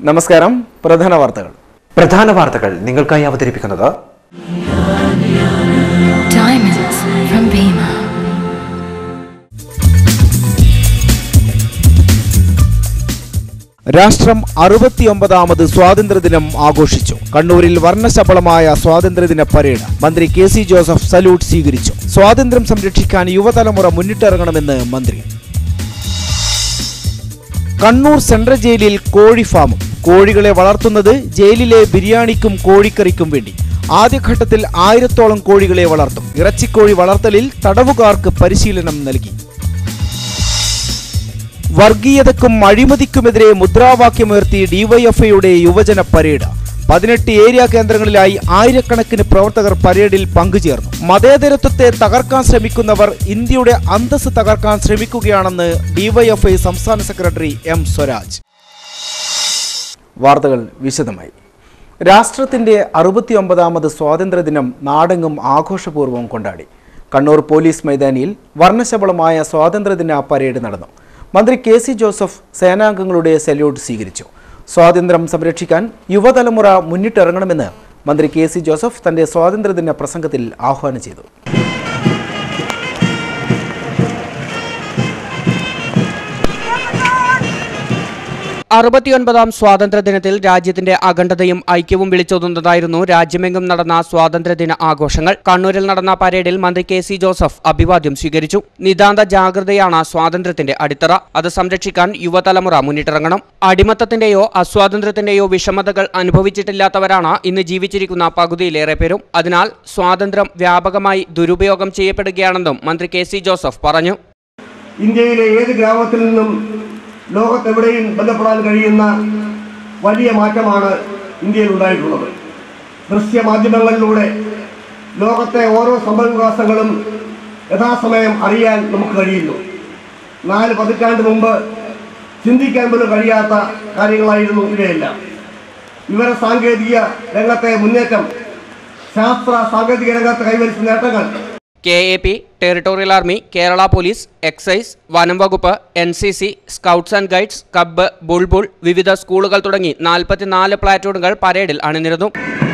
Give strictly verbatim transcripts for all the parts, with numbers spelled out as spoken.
നമസ്കാരം. പ്രധാന വാർത്തകൾ പ്രധാന വാർത്തകൾ നിങ്ങൾക്കായി അവതരിപ്പിക്കുന്നത് രാഷ്ട്രം അറുപത്തിയൊമ്പതാമത് സ്വാതന്ത്ര്യദിനം ആഘോഷിച്ചു. കണ്ണൂരിൽ വർണ്ണശബളമായ സ്വാതന്ത്ര്യദിന പരേഡ് മന്ത്രി കെ സി ജോസഫ് സല്യൂട്ട് സ്വീകരിച്ചു. സ്വാതന്ത്ര്യം സംരക്ഷിക്കാൻ യുവതലമുറ മുന്നിട്ടിറങ്ങണമെന്ന് മന്ത്രി. കണ്ണൂർ സെൻട്രൽ ജയിലിൽ കോഴി ഫാമും. കോഴികളെ വളർത്തുന്നത് ജയിലിലെ ബിരിയാണിക്കും കോഴിക്കറിക്കും വേണ്ടി. ആദ്യഘട്ടത്തിൽ ആയിരത്തോളം കോഴികളെ വളർത്തും. ഇറച്ചിക്കോഴി വളർത്തലിൽ തടവുകാർക്ക് പരിശീലനം നൽകി. വർഗീയതക്കും അഴിമതിക്കുമെതിരെ മുദ്രാവാക്യമുയർത്തി ഡിവൈഎഫ്ഐയുടെ യുവജന പരേഡ്. പതിനെട്ട് ഏരിയ കേന്ദ്രങ്ങളിലായി ആയിരക്കണക്കിന് പ്രവർത്തകർ പരേഡിൽ പങ്കുചേർന്നു. മതേതരത്വത്തെ തകർക്കാൻ ശ്രമിക്കുന്നവർ ഇന്ത്യയുടെ അന്തസ്സ് തകർക്കാൻ ശ്രമിക്കുകയാണെന്ന് ഡിവൈഎഫ്ഐ സംസ്ഥാന സെക്രട്ടറി എം സ്വരാജ്. വാർത്തകൾ വിശദമായി. രാഷ്ട്രത്തിന്റെ അറുപത്തിയൊമ്പതാമത് സ്വാതന്ത്ര്യദിനം നാടെങ്ങും ആഘോഷപൂർവ്വം കൊണ്ടാടി. കണ്ണൂർ പോലീസ് മൈതാനിയിൽ വർണ്ണശബളമായ സ്വാതന്ത്ര്യദിന പരേഡ് നടന്നു. മന്ത്രി കെ സി ജോസഫ് സേനാംഗങ്ങളുടെ സല്യൂട്ട് സ്വീകരിച്ചു. സ്വാതന്ത്ര്യം സംരക്ഷിക്കാൻ യുവതലമുറ മുന്നിട്ടിറങ്ങണമെന്ന് മന്ത്രി കെ സി ജോസഫ് തന്റെ സ്വാതന്ത്ര്യദിന പ്രസംഗത്തിൽ ആഹ്വാനം ചെയ്തു. അറുപത്തിയൊൻപതാം സ്വാതന്ത്ര്യദിനത്തിൽ രാജ്യത്തിന്റെ അഖണ്ഡതയും ഐക്യവും വിളിച്ചോതുന്നതായിരുന്നു രാജ്യമെങ്ങും നടന്ന സ്വാതന്ത്ര്യദിന ആഘോഷങ്ങൾ. കണ്ണൂരിൽ നടന്ന പരേഡിൽ മന്ത്രി കെ സി ജോസഫ് അഭിവാദ്യം സ്വീകരിച്ചു. നിതാന്ത ജാഗ്രതയാണ് സ്വാതന്ത്ര്യത്തിന്റെ അടിത്തറ. അത് സംരക്ഷിക്കാൻ യുവതലമുറ മുന്നിട്ടിറങ്ങണം. അടിമത്തത്തിന്റെയോ അസ്വാതന്ത്ര്യത്തിന്റെയോ വിഷമതകൾ അനുഭവിച്ചിട്ടില്ലാത്തവരാണ് ഇന്ന് ജീവിച്ചിരിക്കുന്ന പകുതിയിലേറെ പേരും. അതിനാൽ സ്വാതന്ത്ര്യം വ്യാപകമായി ദുരുപയോഗം ചെയ്യപ്പെടുകയാണെന്നും മന്ത്രി കെ സി ജോസഫ് പറഞ്ഞു. ഇന്ത്യയിലെ ഏത് ഗ്രാമത്തിൽ നിന്നും ലോകത്തെവിടെയും ബന്ധപ്പെടാൻ കഴിയുന്ന വലിയ മാറ്റമാണ് ഇന്ത്യയിൽ ഉണ്ടായിട്ടുള്ളത്. ദൃശ്യമാധ്യമങ്ങളിലൂടെ ലോകത്തെ ഓരോ സംഭവവികാസങ്ങളും യഥാസമയം അറിയാൻ നമുക്ക് കഴിയുന്നു. നാല് പതിറ്റാണ്ട് മുമ്പ് ചിന്തിക്കാൻ പോലും കഴിയാത്ത കാര്യങ്ങളായിരുന്നു ഇവയെല്ലാം. വിവര സാങ്കേതിക രംഗത്തെ മുന്നേറ്റം, ശാസ്ത്ര സാങ്കേതിക രംഗത്ത് കൈവരിച്ച നേട്ടങ്ങൾ, K A P, territorial army, Kerala police, excise, വനം വകുപ്പ്, N C C, scouts and guides, cub, ബുൾബുൾ, വിവിധ സ്കൂളുകൾ തുടങ്ങി നാൽപ്പത്തിനാല് പ്ലാറ്റൂണുകൾ പരേഡിൽ അണിനിരന്നു.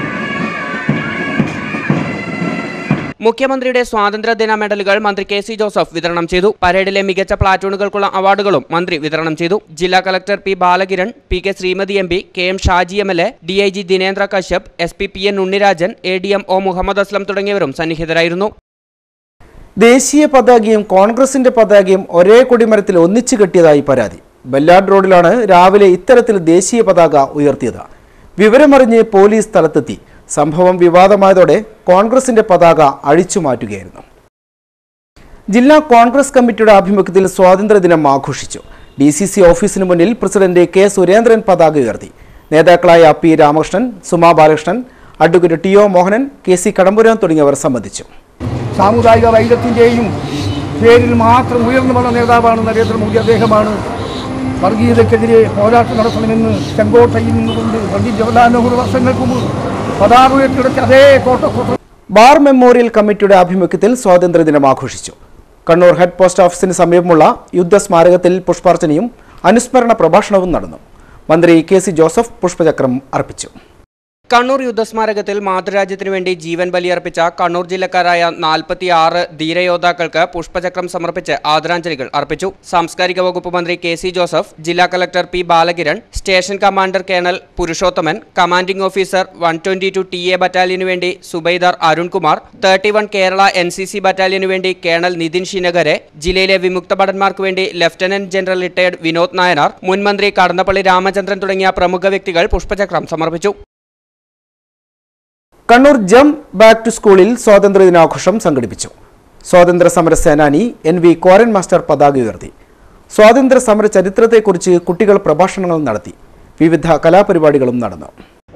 മുഖ്യമന്ത്രിയുടെ സ്വാതന്ത്ര്യദിന മെഡലുകൾ മന്ത്രി കെ സി ജോസഫ് വിതരണം ചെയ്തു. പരേഡിലെ മികച്ച പ്ലാറ്റൂണുകൾക്കുള്ള അവാർഡുകളും മന്ത്രി വിതരണം ചെയ്തു. ജില്ലാ collector P Balakiran, P K Sreemathi M P, K M Shaji M L A, D I G Dinendra Kashyap, S P P N Unnirajan, A D M O Muhammad Aslam തുടങ്ങിയവരും സന്നിഹിതരായിരുന്നു. ദേശീയ പതാകയും കോൺഗ്രസിന്റെ പതാകയും ഒരേ കൊടിമരത്തിൽ ഒന്നിച്ചു കെട്ടിയതായി പരാതി. ബെല്ലാഡ് റോഡിലാണ് രാവിലെ ഇത്തരത്തിൽ ദേശീയ പതാക ഉയർത്തിയത്. വിവരമറിഞ്ഞ് പോലീസ് സ്ഥലത്തെത്തി. സംഭവം വിവാദമായതോടെ കോൺഗ്രസിന്റെ പതാക അഴിച്ചുമാറ്റുകയായിരുന്നു. ജില്ലാ കോൺഗ്രസ് കമ്മിറ്റിയുടെ ആഭിമുഖ്യത്തിൽ സ്വാതന്ത്ര്യദിനം ആഘോഷിച്ചു. ഡി സി സി ഓഫീസിന് മുന്നിൽ പ്രസിഡന്റ് കെ സുരേന്ദ്രൻ പതാക ഉയർത്തി. നേതാക്കളായ P Ramakrishnan, Suma Balakrishnan, advocate T O Mohanan, K C Kadambooran തുടങ്ങിയവർ സംബന്ധിച്ചു. സാമുദായിക വൈരത്തിൻ്റെയും പേരിൽ മാത്രം ഉയർന്നു വന്ന നേതാവാണ് നരേന്ദ്രമോദി. അദ്ദേഹമാണ് വർഗീയതയ്ക്കെതിരെ പോരാട്ടം നടത്തണമെന്ന് ചെങ്കോട്ടയിൽ നിന്നുകൊണ്ട് പണ്ഡിറ്റ് ജവഹർലാൽ നെഹ്റു വർഷങ്ങൾക്ക് മുമ്പ് പതാക ഉയർത്തിയെടുത്ത അതേ കോട്ടക്കോട്ട. ബാർ മെമ്മോറിയൽ കമ്മിറ്റിയുടെ ആഭിമുഖ്യത്തിൽ സ്വാതന്ത്ര്യദിനം ആഘോഷിച്ചു. കണ്ണൂർ ഹെഡ് പോസ്റ്റ് ഓഫീസിന് സമീപമുള്ള യുദ്ധസ്മാരകത്തിൽ പുഷ്പാർച്ചനയും അനുസ്മരണ പ്രഭാഷണവും നടന്നു. മന്ത്രി കെ സി ജോസഫ് പുഷ്പചക്രം അർപ്പിച്ചു. കണ്ണൂർ യുദ്ധസ്മാരകത്തിൽ മാതൃരാജ്യത്തിനു വേണ്ടി ജീവൻ ബലിയർപ്പിച്ച കണ്ണൂർ ജില്ലക്കാരായ നാൽപ്പത്തിയാറ് ധീരയോദ്ധാക്കൾക്ക് പുഷ്പചക്രം സമർപ്പിച്ച് ആദരാഞ്ജലികൾ അർപ്പിച്ചു. സാംസ്കാരിക വകുപ്പ് മന്ത്രി കെ സി ജോസഫ്, ജില്ലാ collector P Balakiran, station commander colonel Purushothaman, commanding officer one twenty two T A ബറ്റാലിയനു വേണ്ടി സുബൈദാർ Arunkumar, thirty one Kerala N C C ബറ്റാലിയനു വേണ്ടി കേണൽ നിതിൻ ഷിനഗരെ, ജില്ലയിലെ വിമുക്ത ഭടന്മാർക്ക് വേണ്ടി lieutenant general retired Vinod Nayanar, മുൻ മന്ത്രി കടന്നപ്പള്ളി രാമചന്ദ്രൻ തുടങ്ങിയ പ്രമുഖ വ്യക്തികൾ പുഷ്പചക്രം സമർപ്പിച്ചു. കണ്ണൂർ ജംപ് ബാക്ക് ടു സ്കൂളിൽ സ്വാതന്ത്ര്യദിനാഘോഷം സംഘടിപ്പിച്ചു. സ്വാതന്ത്ര്യ സമര സേനാനി എൻ വി കോരൻ മാസ്റ്റർ പതാക ഉയർത്തി. സ്വാതന്ത്ര്യ സമര ചരിത്രത്തെക്കുറിച്ച് കുട്ടികൾ പ്രഭാഷണങ്ങൾ നടത്തി. വിവിധ കലാപരിപാടികളും നടന്നു.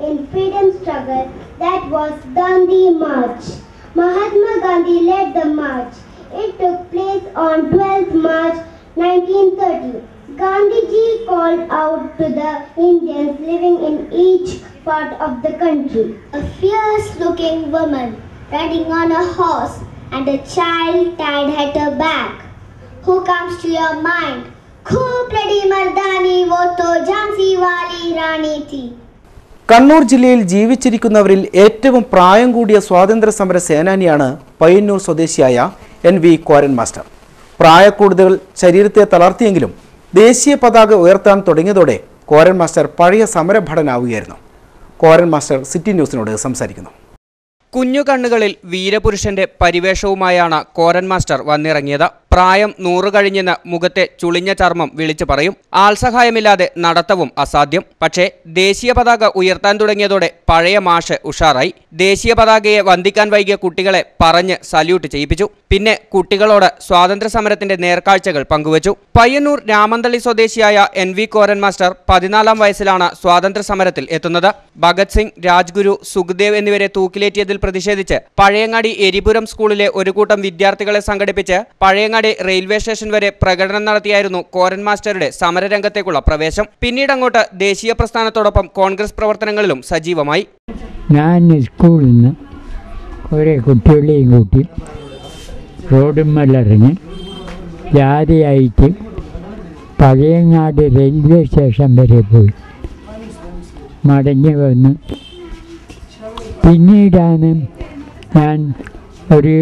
Mahatma Gandhi led the march. It took place on twelfth March nineteen thirty. Gandhiji called out to the Indians living in each part of the country. A fierce-looking woman riding on a horse and a child tied at her back. Who comes to your mind खूब लड़ी मर्दानी वो तो झांसी वाली रानी थी. കണ്ണൂർ ജില്ലയിൽ ജീവിച്ചിരിക്കുന്നവരിൽ ഏറ്റവും പ്രായം കൂടിയ സ്വാതന്ത്ര്യ സമര സേനാനിയാണ് പയ്യന്നൂർ സ്വദേശിയായ എൻ വി കോരൻ മാസ്റ്റർ. പ്രായക്കൂടുതൽ ശരീരത്തെ തളർത്തിയെങ്കിലും ദേശീയ പതാക ഉയർത്താൻ തുടങ്ങിയതോടെ കോരൻ മാസ്റ്റർ പഴയ സമരഭടനാവുകയായിരുന്നു. കോരൻ മാസ്റ്റർ സിറ്റി ന്യൂസിനോട് സംസാരിക്കുന്നു. കുഞ്ഞു കണ്ണുകളിൽ വീരപുരുഷന്റെ പരിവേഷവുമായാണ് കോരൻ മാസ്റ്റർ വന്നിറങ്ങിയത്. പ്രായം നൂറ് കഴിഞ്ഞെന്ന് മുഖത്തെ ചുളിഞ്ഞ ചർമ്മം വിളിച്ചു പറയും. ആൾസഹായമില്ലാതെ നടത്തവും അസാധ്യം. പക്ഷേ ദേശീയ പതാക ഉയർത്താൻ തുടങ്ങിയതോടെ പഴയ മാഷ് ഉഷാറായി. ദേശീയ പതാകയെ വന്ദിക്കാൻ വൈകിയ കുട്ടികളെ പറഞ്ഞ് സല്യൂട്ട് ചെയ്യിപ്പിച്ചു. പിന്നെ കുട്ടികളോട് സ്വാതന്ത്ര്യ സമരത്തിന്റെ നേർക്കാഴ്ചകൾ പങ്കുവച്ചു. പയ്യന്നൂർ രാമന്തളി സ്വദേശിയായ എൻ വി കോരൻ മാസ്റ്റർ പതിനാലാം വയസ്സിലാണ് സ്വാതന്ത്ര്യ സമരത്തിൽ എത്തുന്നത്. ഭഗത് സിംഗ്, രാജ്ഗുരു, സുഖ്ദേവ് എന്നിവരെ തൂക്കിലേറ്റിയതിൽ പ്രതിഷേധിച്ച് പഴയങ്ങാടി എരിപുരം സ്കൂളിലെ ഒരു കൂട്ടം വിദ്യാർത്ഥികളെ സംഘടിപ്പിച്ച് പഴയങ്ങാടി റെയിൽവേ സ്റ്റേഷൻ വരെ പ്രകടനം നടത്തിയായിരുന്നു കോരൻ മാസ്റ്ററുടെ സമരരംഗത്തേക്കുള്ള പ്രവേശം. പിന്നീടങ്ങോട്ട് ദേശീയ പ്രസ്ഥാനത്തോടൊപ്പം കോൺഗ്രസ് പ്രവർത്തനങ്ങളിലും സജീവമായി. ഞാൻ സ്കൂളിൽ നിന്ന് കുറേ കുട്ടികളെയും കൂട്ടി റോഡുമ്മലിറങ്ങി ജാതിയായിട്ട് പഴയങ്ങാട് റെയിൽവേ സ്റ്റേഷൻ വരെ പോയി മടങ്ങി വന്ന് പിന്നീടാണ് ഞാൻ ഒരു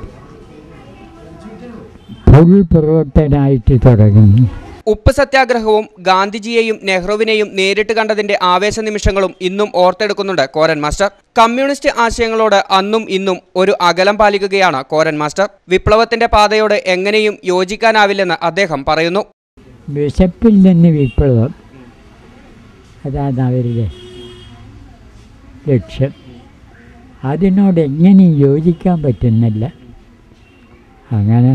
ഫുൾ പ്രവർത്തനായിട്ട് തുടങ്ങി. ഉപ്പ് സത്യാഗ്രഹവും ഗാന്ധിജിയെയും നെഹ്റുവിനെയും നേരിട്ട് കണ്ടതിന്റെ ആവേശ നിമിഷങ്ങളും ഇന്നും ഓർത്തെടുക്കുന്നുണ്ട് കോരൻ മാസ്റ്റർ. കമ്മ്യൂണിസ്റ്റ് ആശയങ്ങളോട് അന്നും ഇന്നും ഒരു അകലം പാലിക്കുകയാണ് കോരൻ മാസ്റ്റർ. വിപ്ലവത്തിന്റെ പാതയോട് എങ്ങനെയും യോജിക്കാനാവില്ലെന്ന് അദ്ദേഹം പറയുന്നു. വിശപ്പിൽ നിന്ന് വിപ്ലവം, അതാണ് അവരുടെ ലക്ഷ്യം. അതിനോട് എങ്ങനെയും യോജിക്കാൻ പറ്റുന്നില്ല. അങ്ങനെ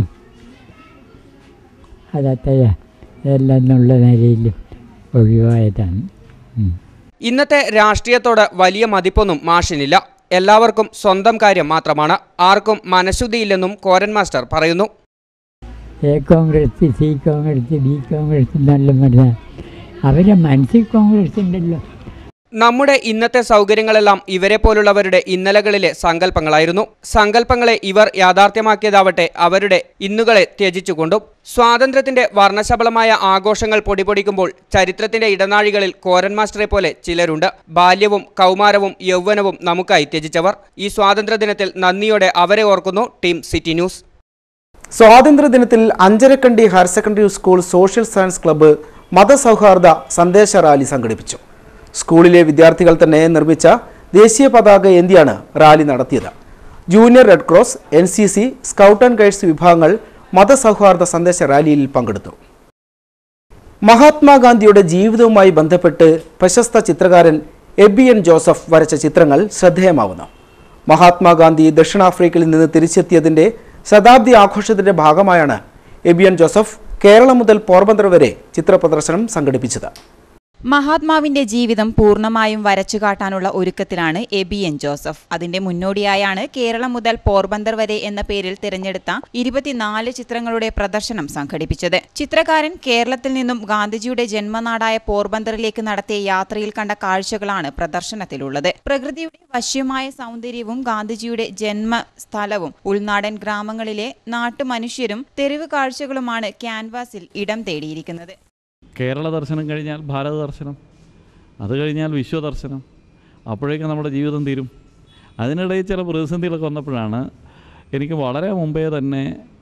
അതത്തെ എല്ലാം എന്നുള്ള നിലയിൽ ഒഴിവായതാണ്. ഇന്നത്തെ രാഷ്ട്രീയത്തോട് വലിയ മതിപ്പൊന്നും മാഷിനില്ല. എല്ലാവർക്കും സ്വന്തം കാര്യം മാത്രമാണ്. ആർക്കും മനഃശുദ്ധിയില്ലെന്നും കോരൻ മാസ്റ്റർ പറയുന്നു. A Congress, C Congress, B Congress എന്നെല്ലാം പറഞ്ഞാൽ അവരെ മനസ്സിൽ കോൺഗ്രസ് ഉണ്ടല്ലോ. നമ്മുടെ ഇന്നത്തെ സൗകര്യങ്ങളെല്ലാം ഇവരെ പോലുള്ളവരുടെ ഇന്നലകളിലെ സങ്കല്പങ്ങളായിരുന്നു. സങ്കല്പങ്ങളെ ഇവർ യാഥാർത്ഥ്യമാക്കിയതാവട്ടെ അവരുടെ ഇന്നുകളെ ത്യജിച്ചുകൊണ്ടും. സ്വാതന്ത്ര്യത്തിന്റെ വർണ്ണശബളമായ ആഘോഷങ്ങൾ പൊടിപൊടിക്കുമ്പോൾ ചരിത്രത്തിന്റെ ഇടനാഴികളിൽ കോരൻ മാസ്റ്ററെ പോലെ ചിലരുണ്ട്. ബാല്യവും കൗമാരവും യൗവനവും നമുക്കായി ത്യജിച്ചവർ. ഈ സ്വാതന്ത്ര്യദിനത്തിൽ നന്ദിയോടെ അവരെ ഓർക്കുന്നു ടീം സിറ്റി ന്യൂസ്. സ്വാതന്ത്ര്യദിനത്തിൽ Anjarakandy higher secondary school social science club മതസൗഹാർദ്ദ സന്ദേശ റാലി സംഘടിപ്പിച്ചു. സ്കൂളിലെ വിദ്യാർത്ഥികൾ തന്നെ നിർമ്മിച്ച ദേശീയ പതാക ഏന്തിയാണ് റാലി നടത്തിയത്. Junior red cross, N C C, scout and guides വിഭാഗങ്ങൾ മതസൗഹാർദ്ദ സന്ദേശ റാലിയിൽ പങ്കെടുത്തു. മഹാത്മാഗാന്ധിയുടെ ജീവിതവുമായി ബന്ധപ്പെട്ട് പ്രശസ്ത ചിത്രകാരൻ എബിയൻ ജോസഫ് വരച്ച ചിത്രങ്ങൾ ശ്രദ്ധേയമാവുന്നു. മഹാത്മാഗാന്ധി ദക്ഷിണാഫ്രിക്കയിൽ നിന്ന് തിരിച്ചെത്തിയതിന്റെ ശതാബ്ദി ആഘോഷത്തിന്റെ ഭാഗമായാണ് എബിയൻ ജോസഫ് കേരളം മുതൽ പോർബന്ദർ വരെ ചിത്രപ്രദർശനം സംഘടിപ്പിച്ചത്. മഹാത്മാവിന്റെ ജീവിതം പൂർണ്ണമായും വരച്ചു കാട്ടാനുള്ള ഒരുക്കത്തിലാണ് എബിയൻ ജോസഫ്. അതിന്റെ മുന്നോടിയായാണ് കേരളം മുതൽ പോർബന്ദർ വരെ എന്ന പേരിൽ തിരഞ്ഞെടുത്ത ഇരുപത്തിനാല് ചിത്രങ്ങളുടെ പ്രദർശനം സംഘടിപ്പിച്ചത്. ചിത്രകാരൻ കേരളത്തിൽ നിന്നും ഗാന്ധിജിയുടെ ജന്മനാടായ പോർബന്ദറിലേക്ക് നടത്തിയ യാത്രയിൽ കണ്ട കാഴ്ചകളാണ് പ്രദർശനത്തിലുള്ളത്. പ്രകൃതിയുടെ വശ്യമായ സൗന്ദര്യവും ഗാന്ധിജിയുടെ ജന്മസ്ഥലവും ഉൾനാടൻ ഗ്രാമങ്ങളിലെ നാട്ടുമനുഷ്യരും തെരുവ് കാഴ്ചകളുമാണ് ക്യാൻവാസിൽ ഇടം തേടിയിരിക്കുന്നത്. കേരള ദർശനം കഴിഞ്ഞാൽ ഭാരത ദർശനം, അത് കഴിഞ്ഞാൽ വിശ്വദർശനം. അപ്പോഴേക്കും നമ്മുടെ ജീവിതം തീരും. അതിനിടയിൽ ചില പ്രതിസന്ധികളൊക്കെ വന്നപ്പോഴാണ് എനിക്ക് വളരെ മുമ്പേ തന്നെ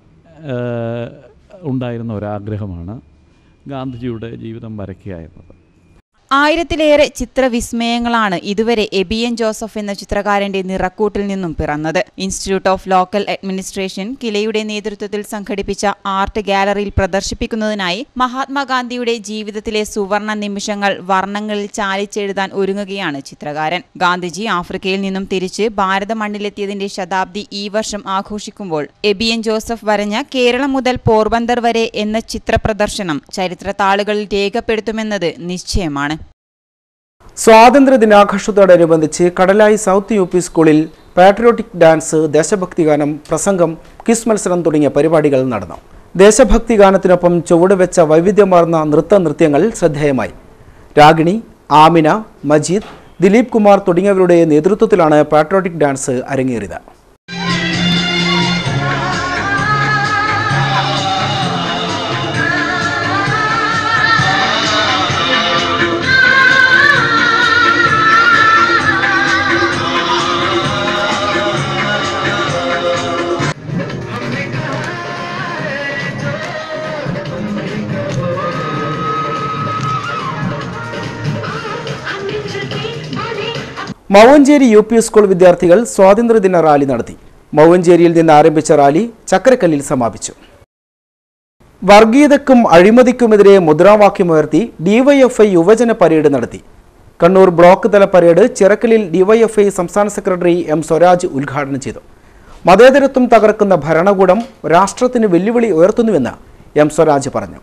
ഉണ്ടായിരുന്ന ഒരാഗ്രഹമാണ് ഗാന്ധിജിയുടെ ജീവിതം വരയ്ക്കുക എന്നത്. ആയിരത്തിലേറെ ചിത്രവിസ്മയങ്ങളാണ് ഇതുവരെ എബിയൻ ജോസഫ് എന്ന ചിത്രകാരന്റെ നിറക്കൂട്ടിൽ നിന്നും പിറന്നത്. ഇൻസ്റ്റിറ്റ്യൂട്ട് ഓഫ് ലോക്കൽ അഡ്മിനിസ്ട്രേഷൻ കിലയുടെ നേതൃത്വത്തിൽ സംഘടിപ്പിച്ച ആർട്ട് ഗാലറിയിൽ പ്രദർശിപ്പിക്കുന്നതിനായി മഹാത്മാഗാന്ധിയുടെ ജീവിതത്തിലെ സുവർണ നിമിഷങ്ങൾ വർണ്ണങ്ങളിൽ ചാലിച്ചെഴുതാൻ ഒരുങ്ങുകയാണ് ചിത്രകാരൻ. ഗാന്ധിജി ആഫ്രിക്കയിൽ നിന്നും തിരിച്ച് ഭാരത മണ്ണിലെത്തിയതിന്റെ ശതാബ്ദി ഈ വർഷം ആഘോഷിക്കുമ്പോൾ എബിയൻ ജോസഫ് വരഞ്ഞ കേരളം മുതൽ പോർബന്ദർ വരെ എന്ന ചിത്രപ്രദർശനം ചരിത്ര താളുകളിൽ രേഖപ്പെടുത്തുമെന്നത് നിശ്ചയമാണ്. സ്വാതന്ത്ര്യ ദിനാഘോഷത്തോടനുബന്ധിച്ച് കടലായി സൗത്ത് യു പി സ്കൂളിൽ പാട്രിയോട്ടിക് ഡാൻസ്, ദേശഭക്തി ഗാനം, പ്രസംഗം, ക്വിസ് മത്സരം തുടങ്ങിയ പരിപാടികൾ നടന്നു. ദേശഭക്തി ഗാനത്തിനൊപ്പം ചുവടുവെച്ച വൈവിധ്യമാർന്ന നൃത്ത നൃത്യങ്ങൾ ശ്രദ്ധേയമായി. രാഗിണി, ആമിന, മജീദ്, ദിലീപ് കുമാർ തുടങ്ങിയവരുടെ നേതൃത്വത്തിലാണ് പാട്രിയോട്ടിക് ഡാൻസ് അരങ്ങേറിയത്. മൗവഞ്ചേരി യു പി സ്കൂൾ വിദ്യാർത്ഥികൾ സ്വാതന്ത്ര്യദിന റാലി നടത്തി. മൗവഞ്ചേരിയിൽ നിന്ന് ആരംഭിച്ച റാലി ചക്കരക്കല്ലിൽ സമാപിച്ചു. വർഗീയതക്കും അഴിമതിക്കുമെതിരെ മുദ്രാവാക്യമുയർത്തി ഡിവൈഎഫ്ഐ യുവജന പരേഡ് നടത്തി. കണ്ണൂർ ബ്ലോക്ക് തല പരേഡ് ചിറക്കലിൽ ഡിവൈഎഫ്ഐ സംസ്ഥാന സെക്രട്ടറി എം സ്വരാജ് ഉദ്ഘാടനം ചെയ്തു. മതേതരത്വം തകർക്കുന്ന ഭരണകൂടം രാഷ്ട്രത്തിന് വെല്ലുവിളി ഉയർത്തുന്നുവെന്ന് എം സ്വരാജ് പറഞ്ഞു.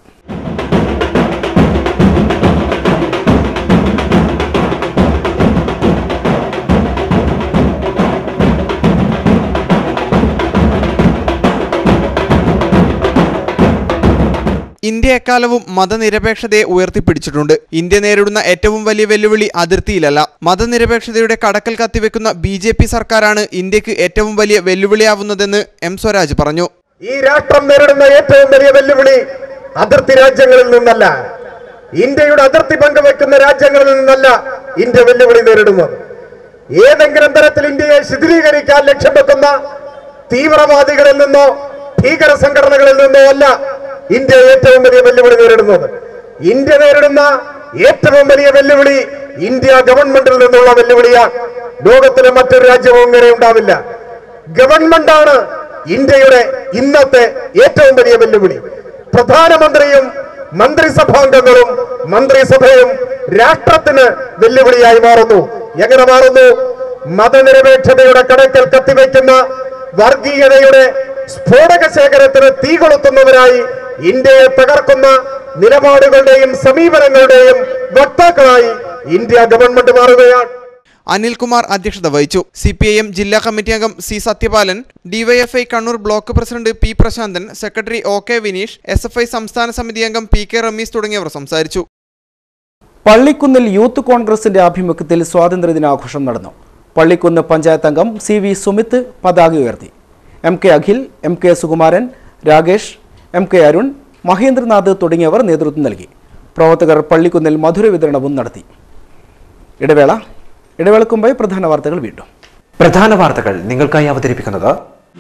ഇന്ത്യ എക്കാലവും മതനിരപേക്ഷതയെ ഉയർത്തിപ്പിടിച്ചിട്ടുണ്ട്. ഇന്ത്യ നേരിടുന്ന ഏറ്റവും വലിയ വെല്ലുവിളി അതിർത്തിയിലല്ല, മതനിരപേക്ഷതയുടെ കടക്കൽ കത്തിവെക്കുന്ന ബി ജെ പി സർക്കാരാണ് ഇന്ത്യക്ക് ഏറ്റവും വലിയ വെല്ലുവിളിയാവുന്നതെന്ന് എം സ്വരാജ് പറഞ്ഞു. ഈ രാഷ്ട്രം നേരിടുന്ന ഏറ്റവും വലിയ വെല്ലുവിളി അതിർത്തി രാജ്യങ്ങളിൽ നിന്നല്ല, ഇന്ത്യയുടെ അതിർത്തി പങ്കുവെക്കുന്ന രാജ്യങ്ങളിൽ നിന്നല്ല ഇന്ത്യ വെല്ലുവിളി നേരിടുന്നത്. ഏതെങ്കിലും തരത്തിൽ ഇന്ത്യയെ ശിഥിലീകരിക്കാൻ ലക്ഷ്യം വെക്കുന്ന തീവ്രവാദികളിൽ നിന്നോ ഭീകര സംഘടനകളിൽ നിന്നോ അല്ല ഇന്ത്യ ഏറ്റവും വലിയ വെല്ലുവിളി നേരിടുന്നത്. ഇന്ത്യ നേരിടുന്ന ഏറ്റവും വലിയ വെല്ലുവിളി ഇന്ത്യ ഗവൺമെന്റിൽ നിന്നുള്ള വെല്ലുവിളിയാണ്. ലോകത്തിലെ മറ്റൊരു രാജ്യവും ഇങ്ങനെ ഉണ്ടാവില്ല. ഗവൺമെന്റാണ് ഇന്ത്യയുടെ ഇന്നത്തെ ഏറ്റവും വലിയ വെല്ലുവിളി. പ്രധാനമന്ത്രിയും മന്ത്രിസഭാംഗങ്ങളും മന്ത്രിസഭയും രാഷ്ട്രത്തിന് വെല്ലുവിളിയായി മാറുന്നു. എങ്ങനെ മാറുന്നു? മതനിരപേക്ഷതയുടെ കടക്കൽ കത്തിവെക്കുന്ന വർഗീയതയുടെ സ്ഫോടക ശേഖരത്തിന് തീ കൊളുത്തുന്നവരായി ഇന്ത്യയെ തകർക്കുന്ന നിലപാടുകളുടെയും സമീപനങ്ങളുടെയും വക്താക്കളായി ഇന്ത്യ ഗവൺമെന്റ് മാറുകയാണ്. അനിൽകുമാർ അധ്യക്ഷത വഹിച്ചു. സി പി ഐ എം ജില്ലാ കമ്മിറ്റി അംഗം C Sathyapalan, DYFI Kannur block president P Prasanthan, secretary O K Vineesh, S F I സംസ്ഥാന സമിതി അംഗം പി കെ റമീസ് തുടങ്ങിയവർ സംസാരിച്ചു. പള്ളിക്കുന്നിൽ യൂത്ത് കോൺഗ്രസിന്റെ ആഭിമുഖ്യത്തിൽ സ്വാതന്ത്ര്യദിനാഘോഷം നടന്നു. പള്ളിക്കുന്ന് പഞ്ചായത്ത് അംഗം സി വി സുമിത്ത് പതാക ഉയർത്തി. M K Akhil, M K Sukumaran, Rakesh, M K Arun, Mahendranath തുടങ്ങിയവർ നേതൃത്വം നൽകി. പ്രവർത്തകർ പള്ളിക്കുന്നിൽ മധുര വിതരണവും നടത്തി. ഇടവേള ഇടവേളക്കുമ്പായി പ്രധാന വാർത്തകൾ വീണ്ടും. പ്രധാന വാർത്തകൾ നിങ്ങൾക്കായി അവതരിപ്പിക്കുന്നത്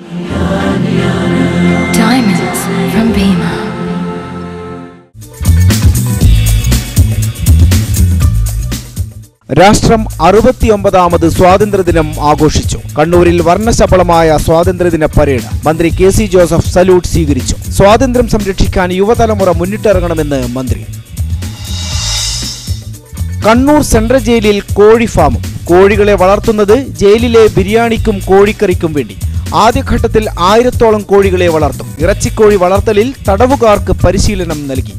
രാഷ്ട്രം അറുപത്തിയൊമ്പതാമത് സ്വാതന്ത്ര്യദിനം ആഘോഷിച്ചു. കണ്ണൂരിൽ വർണ്ണശബളമായ സ്വാതന്ത്ര്യദിന പരേഡ് മന്ത്രി കെ സി ജോസഫ് സല്യൂട്ട് സ്വീകരിച്ചു. സ്വാതന്ത്ര്യം സംരക്ഷിക്കാൻ യുവതലമുറ മുന്നിട്ടിറങ്ങണമെന്ന് മന്ത്രി. കണ്ണൂർ സെൻട്രൽ ജയിലിൽ കോഴി ഫാമും. കോഴികളെ വളർത്തുന്നത് ജയിലിലെ ബിരിയാണിക്കും കോഴിക്കറിക്കും വേണ്ടി. ആദ്യഘട്ടത്തിൽ ആയിരത്തോളം കോഴികളെ വളർത്തും. ഇറച്ചിക്കോഴി വളർത്തലിൽ തടവുകാർക്ക് പരിശീലനം നൽകി.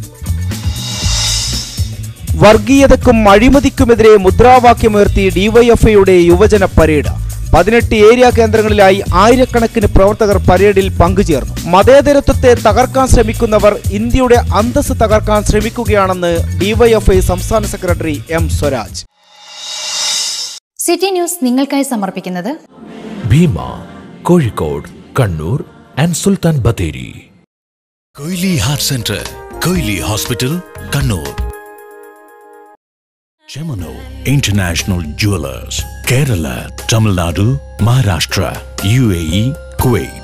വർഗീയതക്കും അഴിമതിക്കുമെതിരെ മുദ്രാവാക്യമുയർത്തി ഡിവൈഎഫ്ഐയുടെ യുവജന പരേഡ്. പതിനെട്ട് ഏരിയ കേന്ദ്രങ്ങളിലായി ആയിരക്കണക്കിന് പ്രവർത്തകർ പരേഡിൽ പങ്കുചേർന്നു. മതേതരത്വത്തെ തകർക്കാൻ ശ്രമിക്കുന്നവർ ഇന്ത്യയുടെ അന്തസ്സ് തകർക്കാൻ ശ്രമിക്കുകയാണെന്ന് ഡിവൈഎഫ്ഐ സംസ്ഥാന secretary M Swaraj. City News നിങ്ങൾക്കായി സമർപ്പിക്കുന്നത് Bhima, Kozhikode, Kannur and Sultan Bathery. Koyili heart centre, Koyili hospital, Kannur. Chemano International Jewelers, Kerala, Tamil Nadu, Maharashtra, U A E, Kuwait.